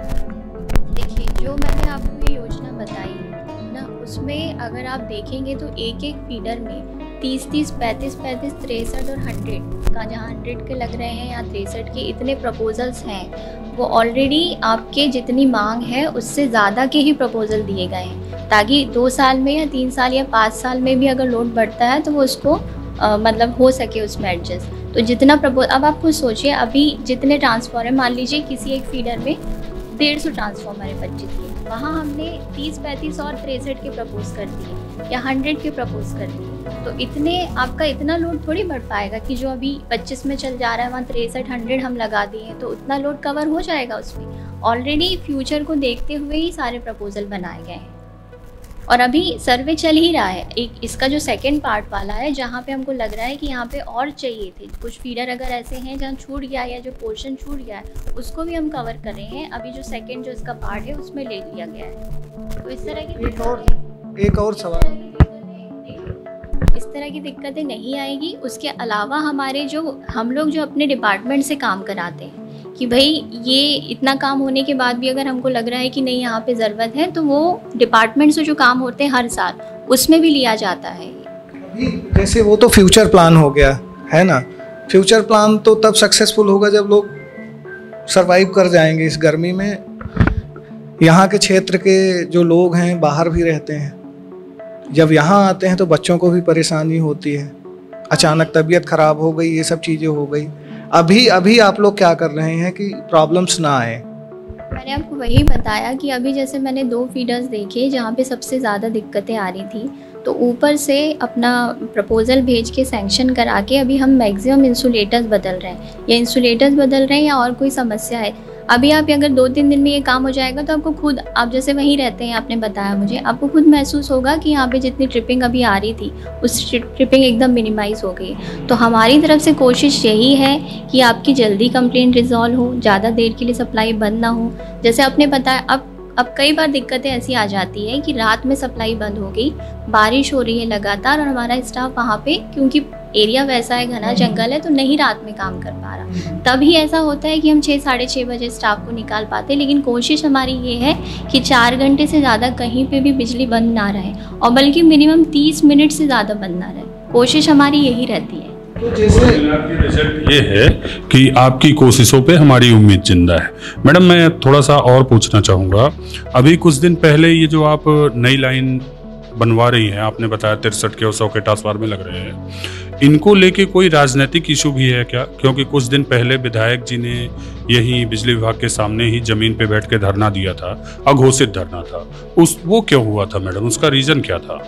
देखिए जो मैंने आपको ये योजना बताई ना, उसमें अगर आप देखेंगे तो एक फीडर में 30, 35, 63 और 100 का, जहाँ 100 के लग रहे हैं या 63 के इतने प्रपोजल्स हैं, वो ऑलरेडी आपके जितनी मांग है उससे ज़्यादा के ही प्रपोजल दिए गए हैं, ताकि 2 साल में या 3 साल या 5 साल में भी अगर लोड बढ़ता है तो वो उसको मतलब हो सके उसमें एडजस्ट। तो जितना अब आप खुद सोचिए, अभी जितने ट्रांसफार्मर, मान लीजिए किसी एक फीडर में 150 ट्रांसफार्मर है 25 के, वहाँ हमने 30, 35 और 63 के प्रपोज कर दिए या 100 के प्रपोज कर दिए, तो इतने आपका इतना लोड थोड़ी बढ़ पाएगा कि जो अभी 25 में चल जा रहा है वहाँ 63, 100 हम लगा दिए, तो उतना लोड कवर हो जाएगा उसमें। ऑलरेडी फ्यूचर को देखते हुए ही सारे प्रपोजल बनाए गए हैं और अभी सर्वे चल ही रहा है। एक इसका जो सेकंड पार्ट वाला है, जहाँ पे हमको लग रहा है कि यहाँ पे और चाहिए थे कुछ फीडर, अगर ऐसे हैं जहाँ छूट गया या जो पोर्शन छूट गया है उसको भी हम कवर कर रहे हैं। अभी जो सेकंड जो इसका पार्ट है उसमें ले लिया गया है। तो इस तरह की एक और सवाल, इस तरह की दिक्कतें नहीं आएगी। उसके अलावा हमारे जो हम लोग जो अपने डिपार्टमेंट से काम कराते हैं कि भाई ये इतना काम होने के बाद भी अगर हमको लग रहा है कि नहीं यहाँ पे ज़रूरत है, तो वो डिपार्टमेंट से जो काम होते हैं हर साल उसमें भी लिया जाता है। जैसे वो तो फ्यूचर प्लान हो गया है ना, फ्यूचर प्लान तो तब सक्सेसफुल होगा जब लोग सरवाइव कर जाएंगे इस गर्मी में। यहाँ के क्षेत्र के जो लोग हैं बाहर भी रहते हैं, जब यहाँ आते हैं तो बच्चों को भी परेशानी होती है, अचानक तबीयत खराब हो गई, ये सब चीज़ें हो गई। अभी आप लोग क्या कर रहे हैं कि प्रॉब्लम्स ना आए? मैंने आपको वही बताया कि अभी जैसे मैंने 2 फीडर्स देखे जहाँ पे सबसे ज़्यादा दिक्कतें आ रही थी, तो ऊपर से अपना प्रपोज़ल भेज के सैंक्शन करा के अभी हम मैक्सिमम इंसुलेटर्स बदल रहे हैं, या इंसुलेटर्स बदल रहे हैं या और कोई समस्या है। अभी आप अगर 2-3 दिन में ये काम हो जाएगा तो आपको खुद, आप जैसे वहीं रहते हैं, आपने बताया मुझे, आपको खुद महसूस होगा कि यहाँ पे जितनी ट्रिपिंग अभी आ रही थी उस ट्रिपिंग एकदम मिनिमाइज़ हो गई। तो हमारी तरफ से कोशिश यही है कि आपकी जल्दी कंप्लेंट रिजॉल्व हो, ज़्यादा देर के लिए सप्लाई बंद ना हो। जैसे आपने बताया, अब कई बार दिक्कतें ऐसी आ जाती है कि रात में सप्लाई बंद हो गई, बारिश हो रही है लगातार और हमारा स्टाफ वहाँ पे, क्योंकि एरिया वैसा है, घना जंगल है, तो नहीं रात में काम कर पा रहा। तभी ऐसा होता है कि हम 6-6:30 बजे स्टाफ को निकाल पाते, लेकिन कोशिश हमारी ये है कि 4 घंटे से ज़्यादा कहीं पे भी बिजली बंद ना रहे, और बल्कि मिनिमम 30 मिनट से ज़्यादा बंद ना रहे। कोशिश हमारी यही रहती है। तो जैसे रिजल्ट ये है कि आपकी कोशिशों पे हमारी उम्मीद जिंदा है। मैडम, मैं थोड़ा सा और पूछना चाहूँगा, अभी कुछ दिन पहले ये जो आप नई लाइन बनवा रही हैं, आपने बताया 63 के और 100 के ट्रांसफार्मर में लग रहे हैं, इनको लेके कोई राजनीतिक इशू भी है क्या? क्योंकि कुछ दिन पहले विधायक जी ने यही बिजली विभाग के सामने ही जमीन पे बैठ के धरना दिया था, अघोषित धरना था, वो क्यों हुआ था मैडम? उसका रीज़न क्या था?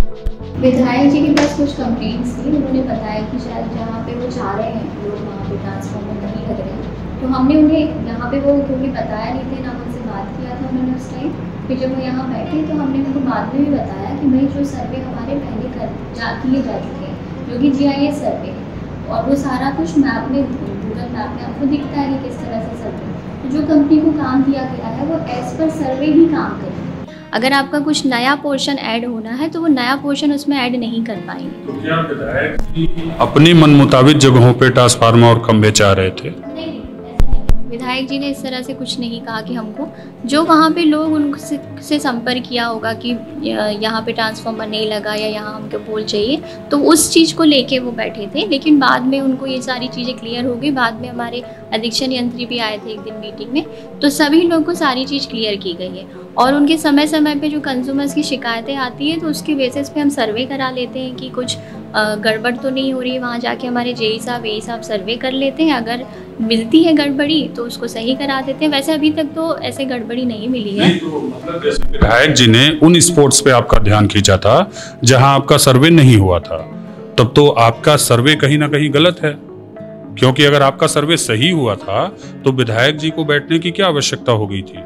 विधायक जी के पास कुछ कंप्लेंट्स थी, उन्होंने बताया कि शायद जहाँ पे वो चाह रहे हैं लोग वहाँ पे ट्रांसफार्मर नहीं लग रहे हैं, तो हमने उन्हें यहाँ पे, वो क्योंकि बताया नहीं थे ना, उनसे बात किया था उन्होंने उस टाइम। फिर जब वो यहाँ बैठे तो हमने उनको बाद में भी बताया कि भाई जो सर्वे हमारे पहले किए जा चुके हैं, जो कि GIS सर्वे है, और वो सारा कुछ मैप में, गूगल मैप में आपको दिखता है कि किस तरह से सर्वे, तो जो कंपनी को काम दिया गया है वो एज पर सर्वे ही काम करेगी। अगर आपका कुछ नया पोर्शन ऐड होना है तो वो नया पोर्शन उसमें ऐड नहीं कर पाएंगे। तो क्या विधायक जी अपने मन मुताबिक जगहों पे ट्रांसफार्मर और खंभे चाह रहे थे? नहीं, ऐसा नहीं। विधायक जी ने इस तरह से कुछ नहीं कहा कि हमको, जो वहाँ पे लोग उनसे संपर्क किया होगा कि यहाँ पे ट्रांसफार्मर नहीं लगा या यहाँ हमको पोल चाहिए, तो उस चीज़ को लेके वो बैठे थे। लेकिन बाद में उनको ये सारी चीज़ें क्लियर हो गई। बाद में हमारे अधीक्षण यंत्री भी आए थे एक दिन मीटिंग में, तो सभी लोगों को सारी चीज़ क्लियर की गई है। और उनके समय समय पे जो कंज्यूमर्स की शिकायतें आती है तो उसके बेसिस पे हम सर्वे करा लेते हैं कि कुछ गड़बड़ तो नहीं हो रही है। वहाँ जाके हमारे JE साहब AE साहब सर्वे कर लेते हैं, अगर मिलती है गड़बड़ी तो उसको सही करा देते हैं। वैसे अभी तक तो ऐसे गड़बड़ी नहीं मिली है। तो मतलब जैसे विधायक जी ने उन स्पॉट्स पे आपका ध्यान खींचा था जहां आपका सर्वे नहीं हुआ था, तब तो आपका सर्वे कहीं ना कहीं गलत है, क्योंकि अगर आपका सर्वे सही हुआ था तो विधायक जी को बैठने की क्या आवश्यकता हो गई थी?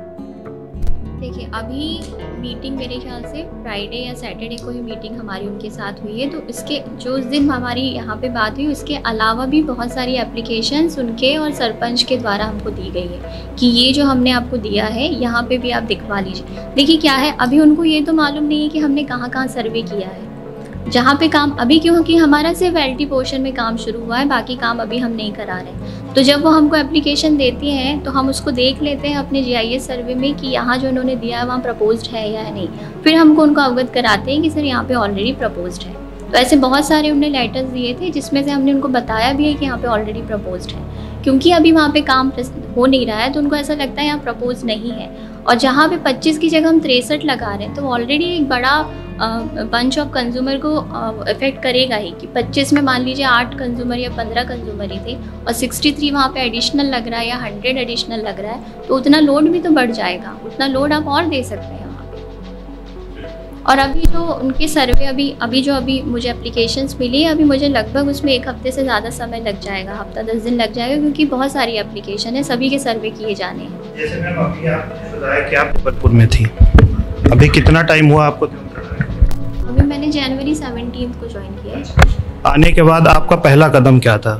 देखिए, अभी मीटिंग मेरे ख्याल से फ्राइडे या सैटरडे को ही मीटिंग हमारी उनके साथ हुई है, तो इसके जो उस दिन हमारी यहाँ पे बात हुई, उसके अलावा भी बहुत सारी एप्लीकेशंस उनके और सरपंच के द्वारा हमको दी गई है कि ये जो हमने आपको दिया है यहाँ पे भी आप दिखवा लीजिए। देखिए क्या है, अभी उनको ये तो मालूम नहीं है कि हमने कहाँ कहाँ सर्वे किया है, जहाँ पे काम अभी, क्योंकि हमारा सिर्फ LT पोर्शन में काम शुरू हुआ है, बाकी काम अभी हम नहीं करा रहे। तो जब वो हमको एप्लीकेशन देती हैं तो हम उसको देख लेते हैं अपने GIS सर्वे में कि यहाँ जो उन्होंने दिया है वहाँ प्रपोज्ड है या नहीं। फिर हमको उनको अवगत कराते हैं कि सर यहाँ पे ऑलरेडी प्रपोज्ड है। तो ऐसे बहुत सारे उन्होंने लेटर्स दिए थे जिसमें से हमने उनको बताया भी है कि यहाँ पे ऑलरेडी प्रपोज्ड है, क्योंकि अभी वहाँ पे काम हो नहीं रहा है तो उनको ऐसा लगता है यहाँ प्रपोज नहीं है। और जहाँ पे 25 की जगह हम 63 लगा रहे हैं तो ऑलरेडी एक बड़ा बंच ऑफ कंज्यूमर को इफेक्ट करेगा ही, कि 25 में मान लीजिए 8 कंज्यूमर या 15 कंज्यूमर ही थे और 63 वहाँ पे एडिशनल लग रहा है या 100 एडिशनल लग रहा है, तो उतना लोड भी तो बढ़ जाएगा, उतना लोड आप और दे सकते हैं वहाँ पे। और अभी जो उनके सर्वे अभी मुझे एप्लीकेशंस मिली है, अभी मुझे लगभग उसमें 1 हफ्ते से ज़्यादा समय लग जाएगा, हफ्ता 10 दिन लग जाएगा, क्योंकि बहुत सारी एप्लीकेशन है, सभी के सर्वे किए जाने हैं। जैसे मैम अभी आपने बताया कि आप जबलपुर में थी, अभी कितना टाइम हुआ आपको? अभी मैंने जनवरी 17 को ज्वाइन किया। आने के बाद आपका पहला कदम क्या था?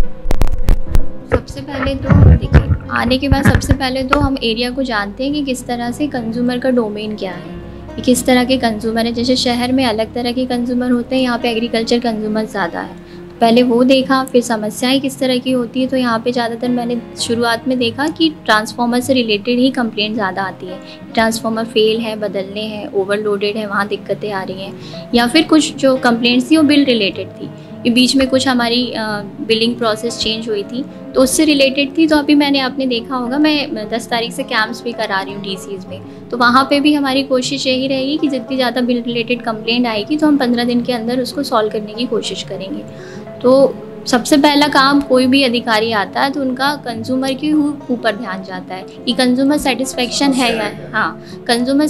सबसे पहले तो देखिए, आने के बाद सबसे पहले तो हम एरिया को जानते हैं कि किस तरह से कंज्यूमर का डोमेन क्या है, कि किस तरह के कंज्यूमर है। जैसे शहर में अलग तरह के कंज्यूमर होते हैं, यहाँ पे एग्रीकल्चर कंज्यूमर ज़्यादा है। पहले वो देखा, फिर समस्याएं किस तरह की होती है। तो यहाँ पे ज़्यादातर मैंने शुरुआत में देखा कि ट्रांसफार्मर से रिलेटेड ही कंप्लेंट ज़्यादा आती है, ट्रांसफार्मर फेल है, बदलने हैं, ओवरलोडेड है, वहाँ दिक्कतें आ रही हैं। या फिर कुछ जो कंप्लेंट्स थी वो बिल रिलेटेड थी ये बीच में कुछ हमारी बिलिंग प्रोसेस चेंज हुई थी तो उससे रिलेटेड थी। तो अभी आपने देखा होगा मैं 10 तारीख से कैंप्स भी करा रही हूँ DCs में, तो वहाँ पे भी हमारी कोशिश यही रहेगी कि जितनी ज़्यादा बिल रिलेटेड कंप्लेंट आएगी तो हम 15 दिन के अंदर उसको सॉल्व करने की कोशिश करेंगे। तो सबसे पहला काम कोई भी अधिकारी आता है तो उनका कंज्यूमर के ऊपर ध्यान जाता है कि कंज्यूमर सेटिस्फेक्शन है या हाँ, कंज्यूमर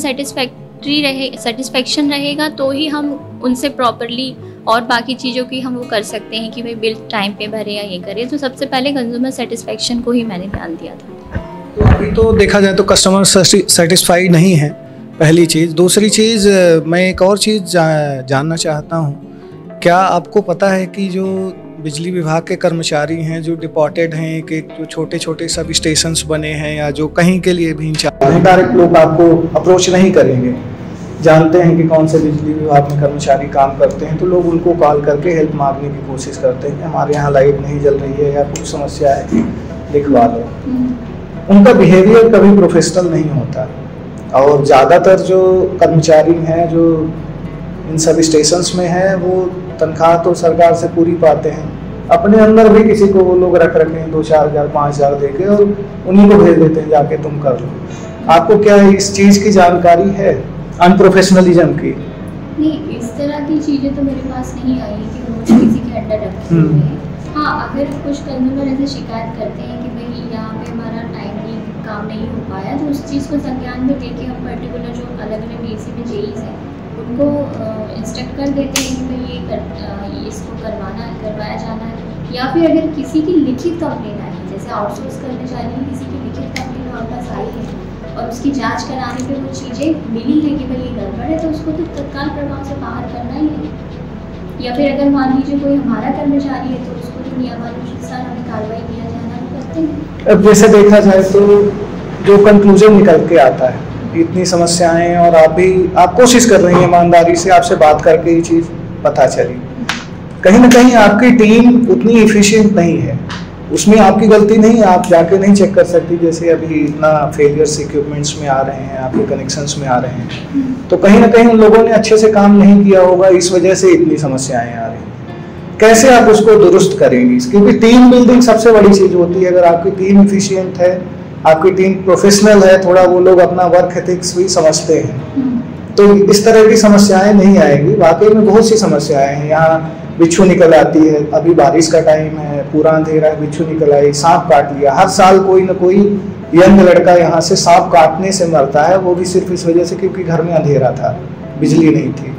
सेटिस्फेक्शन रहेगा तो ही हम उनसे प्रॉपरली और बाकी चीज़ों की हम वो कर सकते हैं कि भाई बिल टाइम पे भरे या ये करे। तो सबसे पहले कंज्यूमर सेटिस्फेक्शन को ही मैंने ध्यान दिया था। तो अभी तो देखा जाए तो कस्टमर सेटिस्फाइड नहीं है, पहली चीज़। दूसरी चीज़ मैं एक और चीज़ जानना चाहता हूँ, क्या आपको पता है कि जो बिजली विभाग के कर्मचारी हैं जो डिपोटेड हैं, कि जो छोटे छोटे सब स्टेशंस बने हैं या जो कहीं के लिए भी डायरेक्ट लोग आपको अप्रोच नहीं करेंगे, जानते हैं कि कौन से बिजली विभाग में कर्मचारी काम करते हैं, तो लोग उनको कॉल करके हेल्प मांगने की कोशिश करते हैं कि हमारे यहाँ लाइट नहीं जल रही है या कुछ समस्या है, लिखवा लो। उनका बिहेवियर कभी प्रोफेशनल नहीं होता और ज़्यादातर जो कर्मचारी हैं जो इन सब स्टेशंस में हैं वो तनख्वाह तो सरकार से पूरी पाते हैं, अपने अंदर भी किसी को वो लोग रख रखे हैं 2-4 हज़ार 5 हज़ार दे के और उन्हीं को भेज देते हैं जाके तुम कर लो। आपको क्या इस चीज़ की जानकारी है, अनप्रोफेशनलिज्म की? नहीं, इस तरह की चीज़ें तो मेरे पास नहीं आई है कि वो किसी के अंडर रखे हुए हैं। हाँ, अगर कुछ कंज्यूमर ऐसे शिकायत करते हैं कि भाई यहाँ पे हमारा टाइमली काम नहीं हो पाया, तो उस चीज़ को संज्ञान में लेके हम पर्टिकुलर जो अलग अलग DC में JEs हैं उनको इंस्ट्रक्ट कर देते हैं कि भाई ये इसको करवाया जाना है। या फिर अगर किसी की लिखित कंप्लेंट आई है, जैसे आउटसोर्स कर्मचारी की किसी की लिखित कंप्लेंट हमारे पास आई है और उसकी जांच कराने पे वो चीज़ें मिली है कि भाई ये गड़बड़ है, तो उसको तो तत्काल प्रभाव से बाहर करना ही है। या फिर अगर मान लीजिए कोई हमारा कर्मचारी है तो उसको जो नियमानुसार हमें कार्रवाई किया जाना वो करते हैं। अब जैसे देखा जाए तो जो कंक्लूजन निकल के आता है, इतनी समस्याएं और आप कोशिश कर रही हैं ईमानदारी से, आपसे बात करके ये चीज़ पता चली, कहीं ना कहीं आपकी टीम उतनी एफिशिएंट नहीं है, उसमें आपकी गलती नहीं, आप जाके नहीं चेक कर सकती। जैसे अभी इतना फेलियर्स इक्विपमेंट्स में आ रहे हैं, आपके कनेक्शंस में आ रहे हैं, तो कहीं ना कहीं उन लोगों ने अच्छे से काम नहीं किया होगा, इस वजह से इतनी समस्याएं आ रही हैं। कैसे आप उसको दुरुस्त करेंगी? क्योंकि टीम बिल्डिंग सबसे बड़ी चीज़ होती है। अगर आपकी टीम एफिशिएंट है, आपकी टीम प्रोफेशनल है, थोड़ा वो लोग अपना वर्क एथिक्स भी समझते हैं, तो इस तरह की समस्याएं नहीं आएगी। वाकई में बहुत सी समस्याएं हैं, यहाँ बिच्छू निकल आती है, अभी बारिश का टाइम है, पूरा अंधेरा है, बिच्छू निकल आई, सांप काट लिया। हर साल कोई ना कोई यंग लड़का यहाँ से सांप काटने से मरता है, वो भी सिर्फ इस वजह से क्योंकि घर में अंधेरा था, बिजली नहीं थी।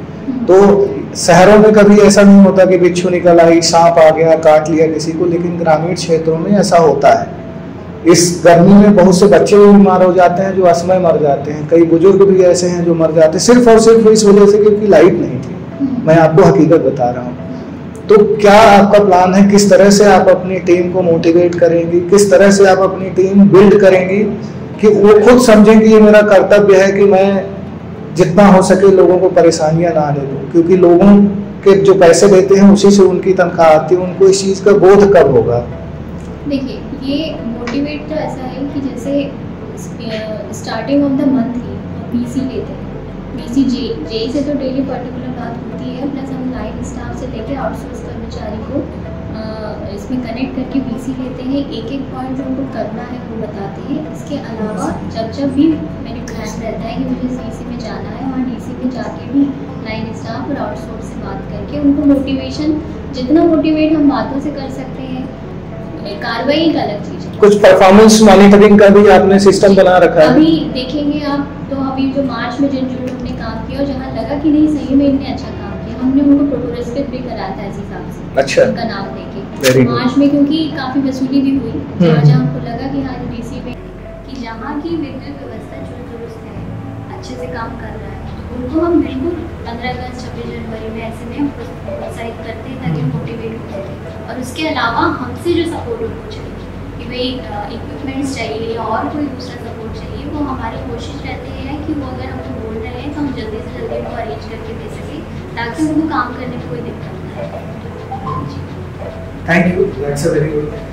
तो शहरों में कभी ऐसा नहीं होता कि बिच्छू निकल आई, सांप आ गया, काट लिया किसी को, लेकिन ग्रामीण क्षेत्रों में ऐसा होता है। इस गर्मी में बहुत से बच्चे भी बीमार हो जाते हैं जो असमय मर जाते हैं, कई बुजुर्ग भी ऐसे हैं जो मर जाते हैं सिर्फ और सिर्फ इस वजह से क्योंकि लाइट नहीं थी। मैं आपको हकीकत बता रहा हूँ। तो क्या आपका प्लान है, किस तरह से आप अपनी टीम को मोटिवेट करेंगी, किस तरह से आप अपनी टीम बिल्ड करेंगी कि वो खुद समझें कि ये मेरा कर्तव्य है कि मैं जितना हो सके लोगों को परेशानियां ना आने दूं, क्योंकि लोगों के जो पैसे देते हैं उसी से उनकी तनख्वाह आती है, उनको इस चीज़ का बोध कब होगा? देखिए, ये मोटिवेट तो ऐसा है कि जैसे स्टार्टिंग ऑफ द मंथ ही BC लेते हैं, BC जे से तो डेली पर्टिकुलर बात होती है, प्लस हम लाइन स्टाफ से लेके आउटसोर्स कर्मचारी को इसमें कनेक्ट करके BC लेते हैं, एक एक पॉइंट जो उनको करना है वो बताते हैं। इसके अलावा जब भी मेरे प्लान रहता है कि मुझे CC में जाना है, वहाँ DC में जाके भी लाइन स्टाफ और आउटसोर्स से बात करके उनको मोटिवेशन, जितना मोटिवेट हम बातों से कर सकते हैं, कार्रवाई एक अलग चीज़ है। कुछ परफॉर्मेंस मॉनिटरिंग का भी आपने सिस्टम बना रखा है? अभी देखेंगे आप तो अभी जो मार्च में जिन लोगों ने काम किया और जहाँ लगा कि नहीं सही में इनने अच्छा काम किया, हमने उनको प्रोटोरेस्पेक्ट भी कराया था इस हिसाब से। अच्छा, उनका नाम देके मार्च में, क्योंकि काफ़ी वसूली भी हुई जहाँ हमको लगा कि हाँ DC में कि जहाँ की विद्युत व्यवस्था जो दुरुस्त है, अच्छे से काम कर रहा है, उनको हम बिल्कुल 15 अगस्त 26 जनवरी में ऐसे में प्रोत्साहित करते हैं ताकि मोटिवेट हो जाए। और उसके अलावा हमसे जो सपोर्ट उनको चाहिए कि भाई इक्विपमेंट्स चाहिए और कोई दूसरा सपोर्ट चाहिए, वो हमारी कोशिश रहती है कि वो अगर हमको बोल रहे हैं तो हम जल्दी से जल्दी उनको अरेंज करके दे सकें ताकि उनको काम करने में कोई दिक्कत ना आए। Thank you, that's a very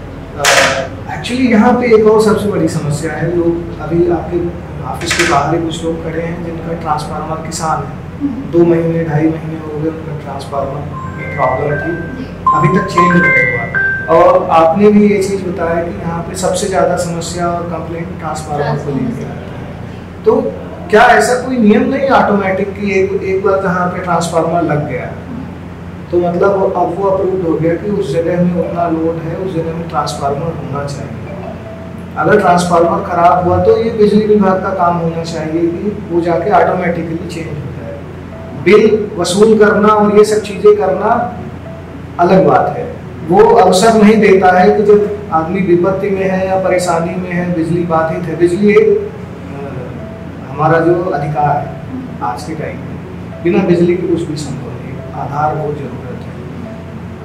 good. Actually यहाँ पे एक और सबसे बड़ी समस्या है, लोग अभी आपके ऑफिस के बाहर ही कुछ लोग खड़े हैं जिनका ट्रांसफार्मर किसान है, 2 महीने 2.5 महीने हो गए उनका ट्रांसफार्मर में प्रॉब्लम थी, अभी तक चेंज नहीं हुआ। और आपने भी ये चीज़ बताया कि यहाँ पे सबसे ज़्यादा समस्या और कंप्लेंट ट्रांसफार्मर को लेकर आता है। तो क्या ऐसा कोई नियम नहीं ऑटोमेटिक कि एक बार जहाँ पे ट्रांसफार्मर लग गया तो मतलब अब वो अप्रूव हो गया कि उस जगह में उतना लोड है, उस जगह में ट्रांसफार्मर होना चाहिए। अगर ट्रांसफार्मर खराब हुआ तो ये बिजली विभाग का काम होना चाहिए कि वो जाके ऑटोमेटिकली चेंज हो जाए। बिल वसूल करना और ये सब चीज़ें करना अलग बात है, वो अवसर नहीं देता है कि जब आदमी विपत्ति में है या परेशानी में है, बिजली बाधित है। बिजली एक हमारा जो अधिकार है आज के टाइम में, बिना बिजली के कुछ भी संभव नहीं, आधार वो जरूरत है।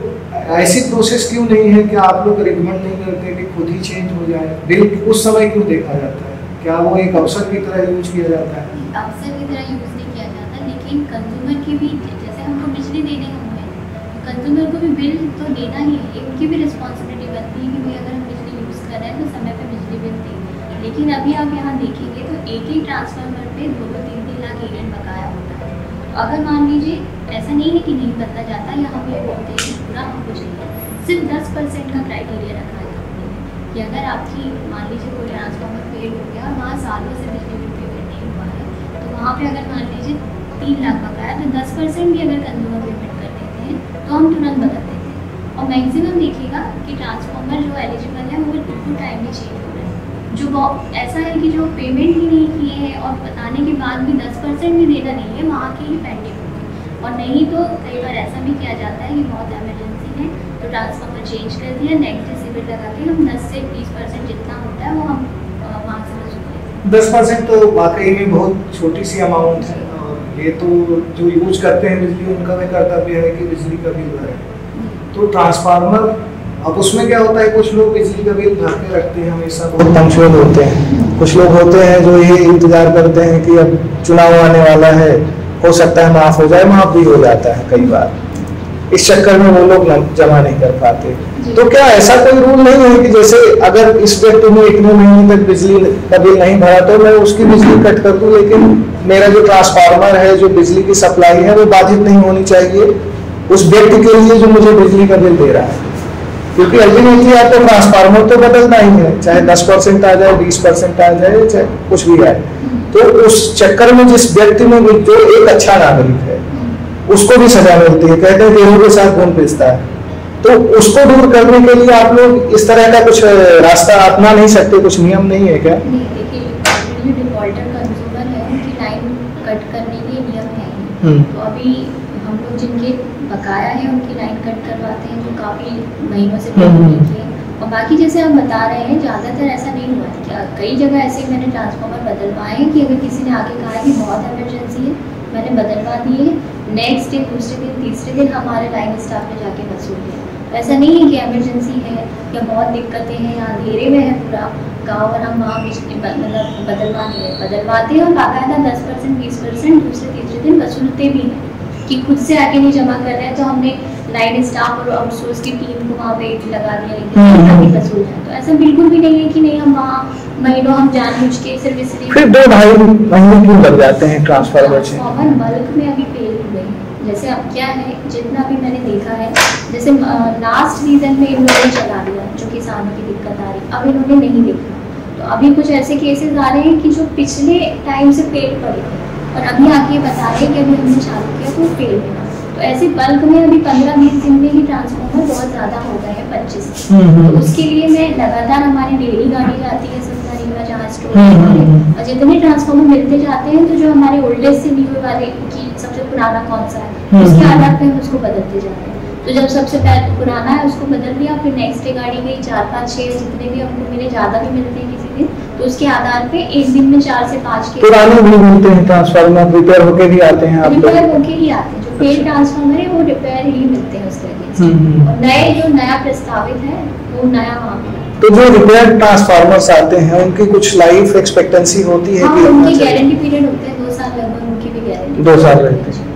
तो ऐसी प्रोसेस क्यों नहीं है कि आप लोग रिकमेंड नहीं करते कि खुद ही चेंज हो जाए? बिल उस समय क्यों देखा जाता है? क्या वो एक अवसर की तरह यूज किया जाता है? अवसर की तरह यूज नहीं किया जाता, लेकिन कंज्यूमर की भी, जैसे हमको बिजली देने हम हैं तो कंज्यूमर को भी बिल तो देना ही है, उनकी भी रिस्पॉन्सिबिलिटी बनती है कि भाई अगर हम बिजली यूज़ कर रहे हैं तो समय पर बिजली बिल दें। लेकिन अभी आप यहाँ देखेंगे तो एक ही ट्रांसफार्मर पे 2-3 लाख यूनिट बकाया होता है। तो अगर मान लीजिए, ऐसा नहीं है कि नहीं बदला जाता, यहाँ पे बोलते हैं कि पूरा हमको चाहिए, सिर्फ 10% का क्राइटेरिया रखा है कंपनी कि अगर आपकी मान लीजिए कोई ट्रांसफार्मर फेल हो गया और वहाँ सालों से बिजली बिल पेमेंट नहीं हुआ है, तो वहाँ पे अगर मान लीजिए 3 लाख बकाया, तो 10% भी अगर कंज्यूमर पेमेंट कर देते हैं तो हम तुरंत बदल देते हैं। और मैक्सिमम देखिएगा कि ट्रांसफार्मर जो एलिजिबल है वो 2 टाइम में चेंज हो रहा है। जो ऐसा है कि जो पेमेंट ही नहीं किए हैं और बताने के बाद भी 10% भी देना नहीं है, वहाँ की ही पेंडिंग होगी। और नहीं तो कई बार ऐसा भी किया जाता है कि बहुत एमरजेंसी है तो ट्रांसफार्मर चेंज कर दिया, नेक्स्ट डे सिविल लगा के हम 10 से 20% जितना होता है वो हम वहाँ से वसूल लेते हैं। 10% तो वाकई में बहुत छोटी सी अमाउंट है, और ये तो जो यूज करते हैं बिजली उनका भी कर्तव्य है कि बिजली का बिल भरे। तो ट्रांसफार्मर, अब उसमें क्या होता है, कुछ लोग बिजली का बिल भर के रखते हैं, हमेशा बहुत पंक्चुअल होते हैं। कुछ लोग होते हैं जो ये इंतजार करते हैं कि अब चुनाव आने वाला है, हो सकता है माफ हो जाए, माफ भी हो जाता है कई बार। इस चक्कर में वो लोग जमा नहीं कर पाते। तो क्या ऐसा कोई रूल नहीं है कि जैसे अगर इस व्यक्ति ने इतने महीने तक बिजली का बिल नहीं भरा तो मैं उसकी बिजली कट कर दूं, लेकिन मेरा जो ट्रांसफार्मर है, जो बिजली की सप्लाई है, वो बाधित नहीं होनी चाहिए उस व्यक्ति के लिए जो मुझे बिजली का बिल दे रहा है? क्योंकि अल्टीमेटली आपको ट्रांसफार्मर तो बदलना ही है, चाहे 10% आ जाए, 20% आ जाए, चाहे कुछ भी आए। तो उस चक्कर में जिस व्यक्ति में जो एक अच्छा नागरिक है उसको भी सजा मिलती है, कहते हैं गेहूं के साथ खून पिसता है। तो उसको दूर करने के लिए आप लोग इस तरह का कुछ रास्ता अपना नहीं सकते? कुछ नियम नहीं है क्या? नहीं, देखिए जो डिफॉल्टर कंज्यूमर है उनकी लाइन कट करने के नियम है। तो अभी हम लोग जिनके बकाया है उनकी लाइन कट करवाते हैं, जो काफ़ी महीनों से पेंडिंग है। और बाकी जैसे आप बता रहे हैं, ज़्यादातर ऐसा नहीं हुआ है। क्या कई जगह ऐसे मैंने ट्रांसफार्मर बदलवाए हैं कि अगर किसी ने आके कहा कि बहुत इमरजेंसी है, मैंने बदलवा दिए, नेक्स्ट डे, दूसरे दिन, तीसरे दिन हमारे लाइन स्टाफ ने जाके वसूल किया। ऐसा नहीं है कि इमरजेंसी है या बहुत दिक्कतें हैं या अंधेरे में है पूरा गाँव और हम वहाँ मतलब बदलवा नहीं है, बदलवाते हैं और बाकायदा 10%, 20% दूसरे तीसरे दिन वसूलते भी हैं कि खुद से आके नहीं जमा कर रहे हैं। तो हमने लाइन स्टाफ और आउटसोर्स की टीम को वहाँ पे लगा दिया, लेकिन वसूल है। तो ऐसा बिल्कुल भी नहीं है कि नहीं हम वहाँ महीनों हम जानबूझ के सिर्फ इसलिए। फिर 2-2.5 महीने क्यों लग जाते हैं ट्रांसफार्मर से? बल्क में अभी फेल हुए हैं। जैसे अब क्या है, जितना भी मैंने देखा है, जैसे लास्ट सीजन में इन लोगों ने चला दिया जो किसानों की दिक्कत आ रही, अब इन्होंने नहीं देखा। तो अभी कुछ ऐसे केसेस आ रहे हैं कि जो पिछले टाइम से फेल पड़े थे और अभी आके बता रहे हैं कि अभी हमने चालू किया तो फेल हुआ। तो ऐसे बल्क में अभी 15-20 दिन में ही ट्रांसफार्मर बहुत ज़्यादा हो गए हैं, 25। तो उसके लिए मैं लगातार, हमारी डेली गाड़ी जाती है सरकारी का जहाँ स्टोर, और जितने ट्रांसफार्मर मिलते जाते हैं तो जो हमारे ओल्डेस्ट से न्यू वाले की सबसे पुराना कौन सा है उसके आधार पर हम उसको बदलते जाते हैं। तो जब सबसे पहले पुराना है उसको बदल दिया, फिर नेक्स्ट डे गाड़ी गई, 4-5-6 जितने भी हमको मिले, ज़्यादा भी मिलते हैं किसी दिन, तो उसके आधार पे एक दिन में 4 से 5 के पुराने भी मिलते हैं ट्रांसफार्मर, रिपेयर होके भी आते हैं आप लोग? रिपेयर होके ही आते हैं, जो फेल ट्रांसफार्मर है वो रिपेयर ही मिलते हैं उसके अगेंस्ट। और नए जो नया प्रस्तावित है वो नया वहाँ पे। तो जो रिपेयर ट्रांसफार्मर्स आते हैं उनकी कुछ लाइफ एक्सपेक्टेंसी होती है? हाँ, उनकी गारंटी पीरियड होते हैं 2 साल लगभग, उनकी भी गारंटी 2 साल रहती है।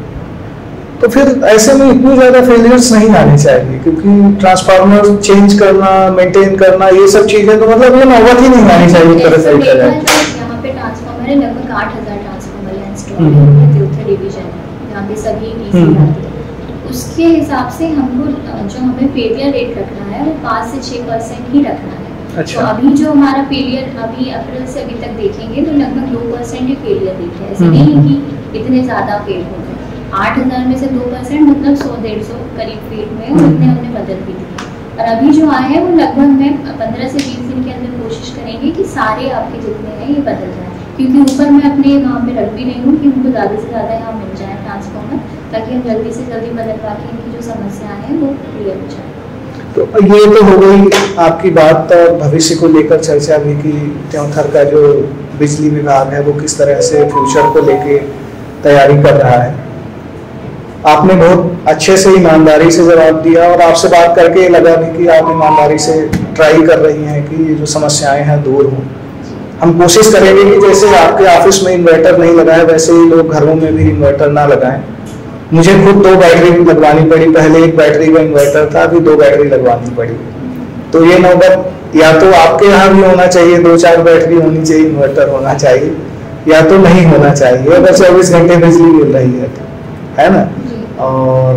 तो फिर ऐसे में इतनी ज्यादा फेलियर्स नहीं आनी चाहिए, क्योंकि ट्रांसफार्मर चेंज करना, मेंटेन करना, ये सब चीजें तो मतलब ये नौबत ही नहीं आनी चाहिए एक तरह से। यहाँ पे ट्रांसफार्मर है लगभग 8000 ट्रांसफार्मर है इंस्टॉल है डिवीजन, यहाँ पे सभी डीसी आते हैं। उसके हिसाब से हमको जो हमें फेलियर रेट रखना है वो 5 से 6% ही रखना है। अच्छा। तो अभी जो हमारा फेलियर अभी अप्रैल से अभी तक देखेंगे तो लगभग 2% ही फेलियर रेट है। ऐसे नहीं है कि इतने ज़्यादा फेल हो गए। 8,000 में से 2% मतलब 100-150 करीब फेल हुए और उतने हमने बदल भी दिए। और अभी जो आए हैं वो लगभग मैं 15 से 20 दिन के अंदर कोशिश करेंगे कि सारे आपके जितने हैं ये बदल जाए, क्योंकि ऊपर मैं अपने वहाँ पे रख भी रही हूँ कि उनको ज़्यादा से ज़्यादा यहाँ मिल जाए ट्रांसफॉर्मर, ताकि हम जल्दी से जल्दी बदलवा के इनकी जो समस्याएं हैं वो क्लियर हो जाए। तो ये तो हो गई आपकी बात भविष्य को लेकर चर्चा भी कि त्योंथर का जो बिजली विभाग है वो किस तरह से फ्यूचर को लेके तैयारी कर रहा है। आपने बहुत अच्छे से ईमानदारी से जवाब दिया और आपसे बात करके लगा भी कि आप ईमानदारी से ट्राई कर रही हैं कि ये जो समस्याएं हैं दूर हों। हम कोशिश करेंगे कि जैसे आपके ऑफिस में इन्वर्टर नहीं लगा है वैसे ही लोग घरों में भी इन्वर्टर ना लगाएं। मुझे खुद 2 बैटरी लगवानी पड़ी, पहले 1 बैटरी का इन्वर्टर था, अभी 2 बैटरी लगवानी पड़ी। तो ये नौबत या तो आपके यहाँ भी होना चाहिए, 2-4 बैटरी होनी चाहिए, इन्वर्टर होना चाहिए, या तो नहीं होना चाहिए अगर 24 घंटे बिजली मिल रही है ना। और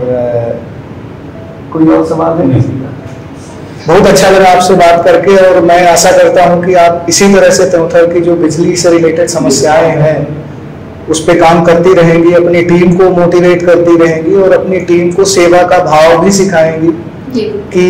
कोई और सवाल है? बहुत अच्छा लगा आपसे बात करके और मैं आशा करता हूं कि आप इसी तरह से त्योंथर की जो बिजली से रिलेटेड समस्याएं हैं उस पे काम करती रहेंगी, अपनी टीम को मोटिवेट करती रहेंगी और अपनी टीम को सेवा का भाव भी सिखाएंगी कि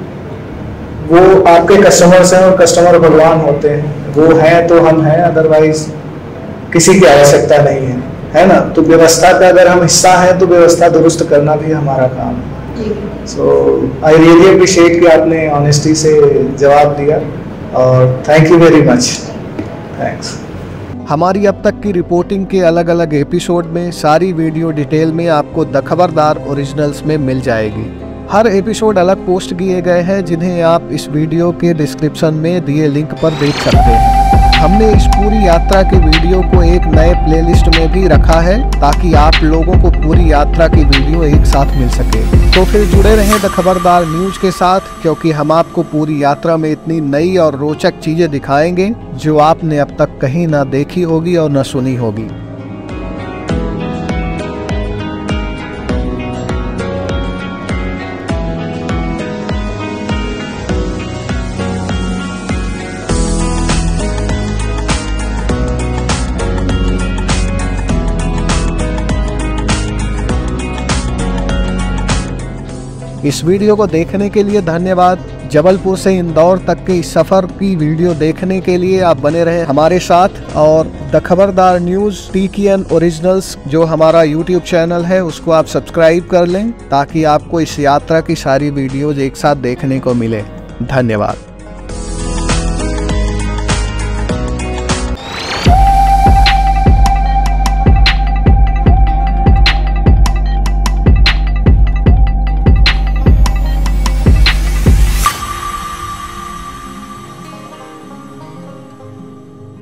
वो आपके कस्टमर्स हैं और कस्टमर भगवान होते हैं। वो हैं तो हम हैं, अदरवाइज किसी की आवश्यकता नहीं है ना। तो व्यवस्था का अगर हम हिस्सा हैं तो व्यवस्था दुरुस्त करना भी हमारा काम है। सो आई रियली अप्रिशिएट कि आपने ऑनेस्टी से जवाब दिया और thank you very much. Thanks. हमारी अब तक की रिपोर्टिंग के अलग अलग एपिसोड में सारी वीडियो डिटेल में आपको द खबरदार ओरिजिनल्स में मिल जाएगी। हर एपिसोड अलग पोस्ट किए गए हैं जिन्हें आप इस वीडियो के डिस्क्रिप्शन में दिए लिंक पर देख सकते हैं। हमने इस पूरी यात्रा की वीडियो को एक नए प्लेलिस्ट में भी रखा है ताकि आप लोगों को पूरी यात्रा की वीडियो एक साथ मिल सके। तो फिर जुड़े रहें द खबरदार न्यूज के साथ, क्योंकि हम आपको पूरी यात्रा में इतनी नई और रोचक चीजें दिखाएंगे जो आपने अब तक कहीं ना देखी होगी और न सुनी होगी। इस वीडियो को देखने के लिए धन्यवाद। जबलपुर से इंदौर तक के इस सफर की वीडियो देखने के लिए आप बने रहे हमारे साथ और द खबरदार न्यूज TKN ओरिजिनल्स जो हमारा YouTube चैनल है उसको आप सब्सक्राइब कर लें ताकि आपको इस यात्रा की सारी वीडियोज एक साथ देखने को मिले। धन्यवाद।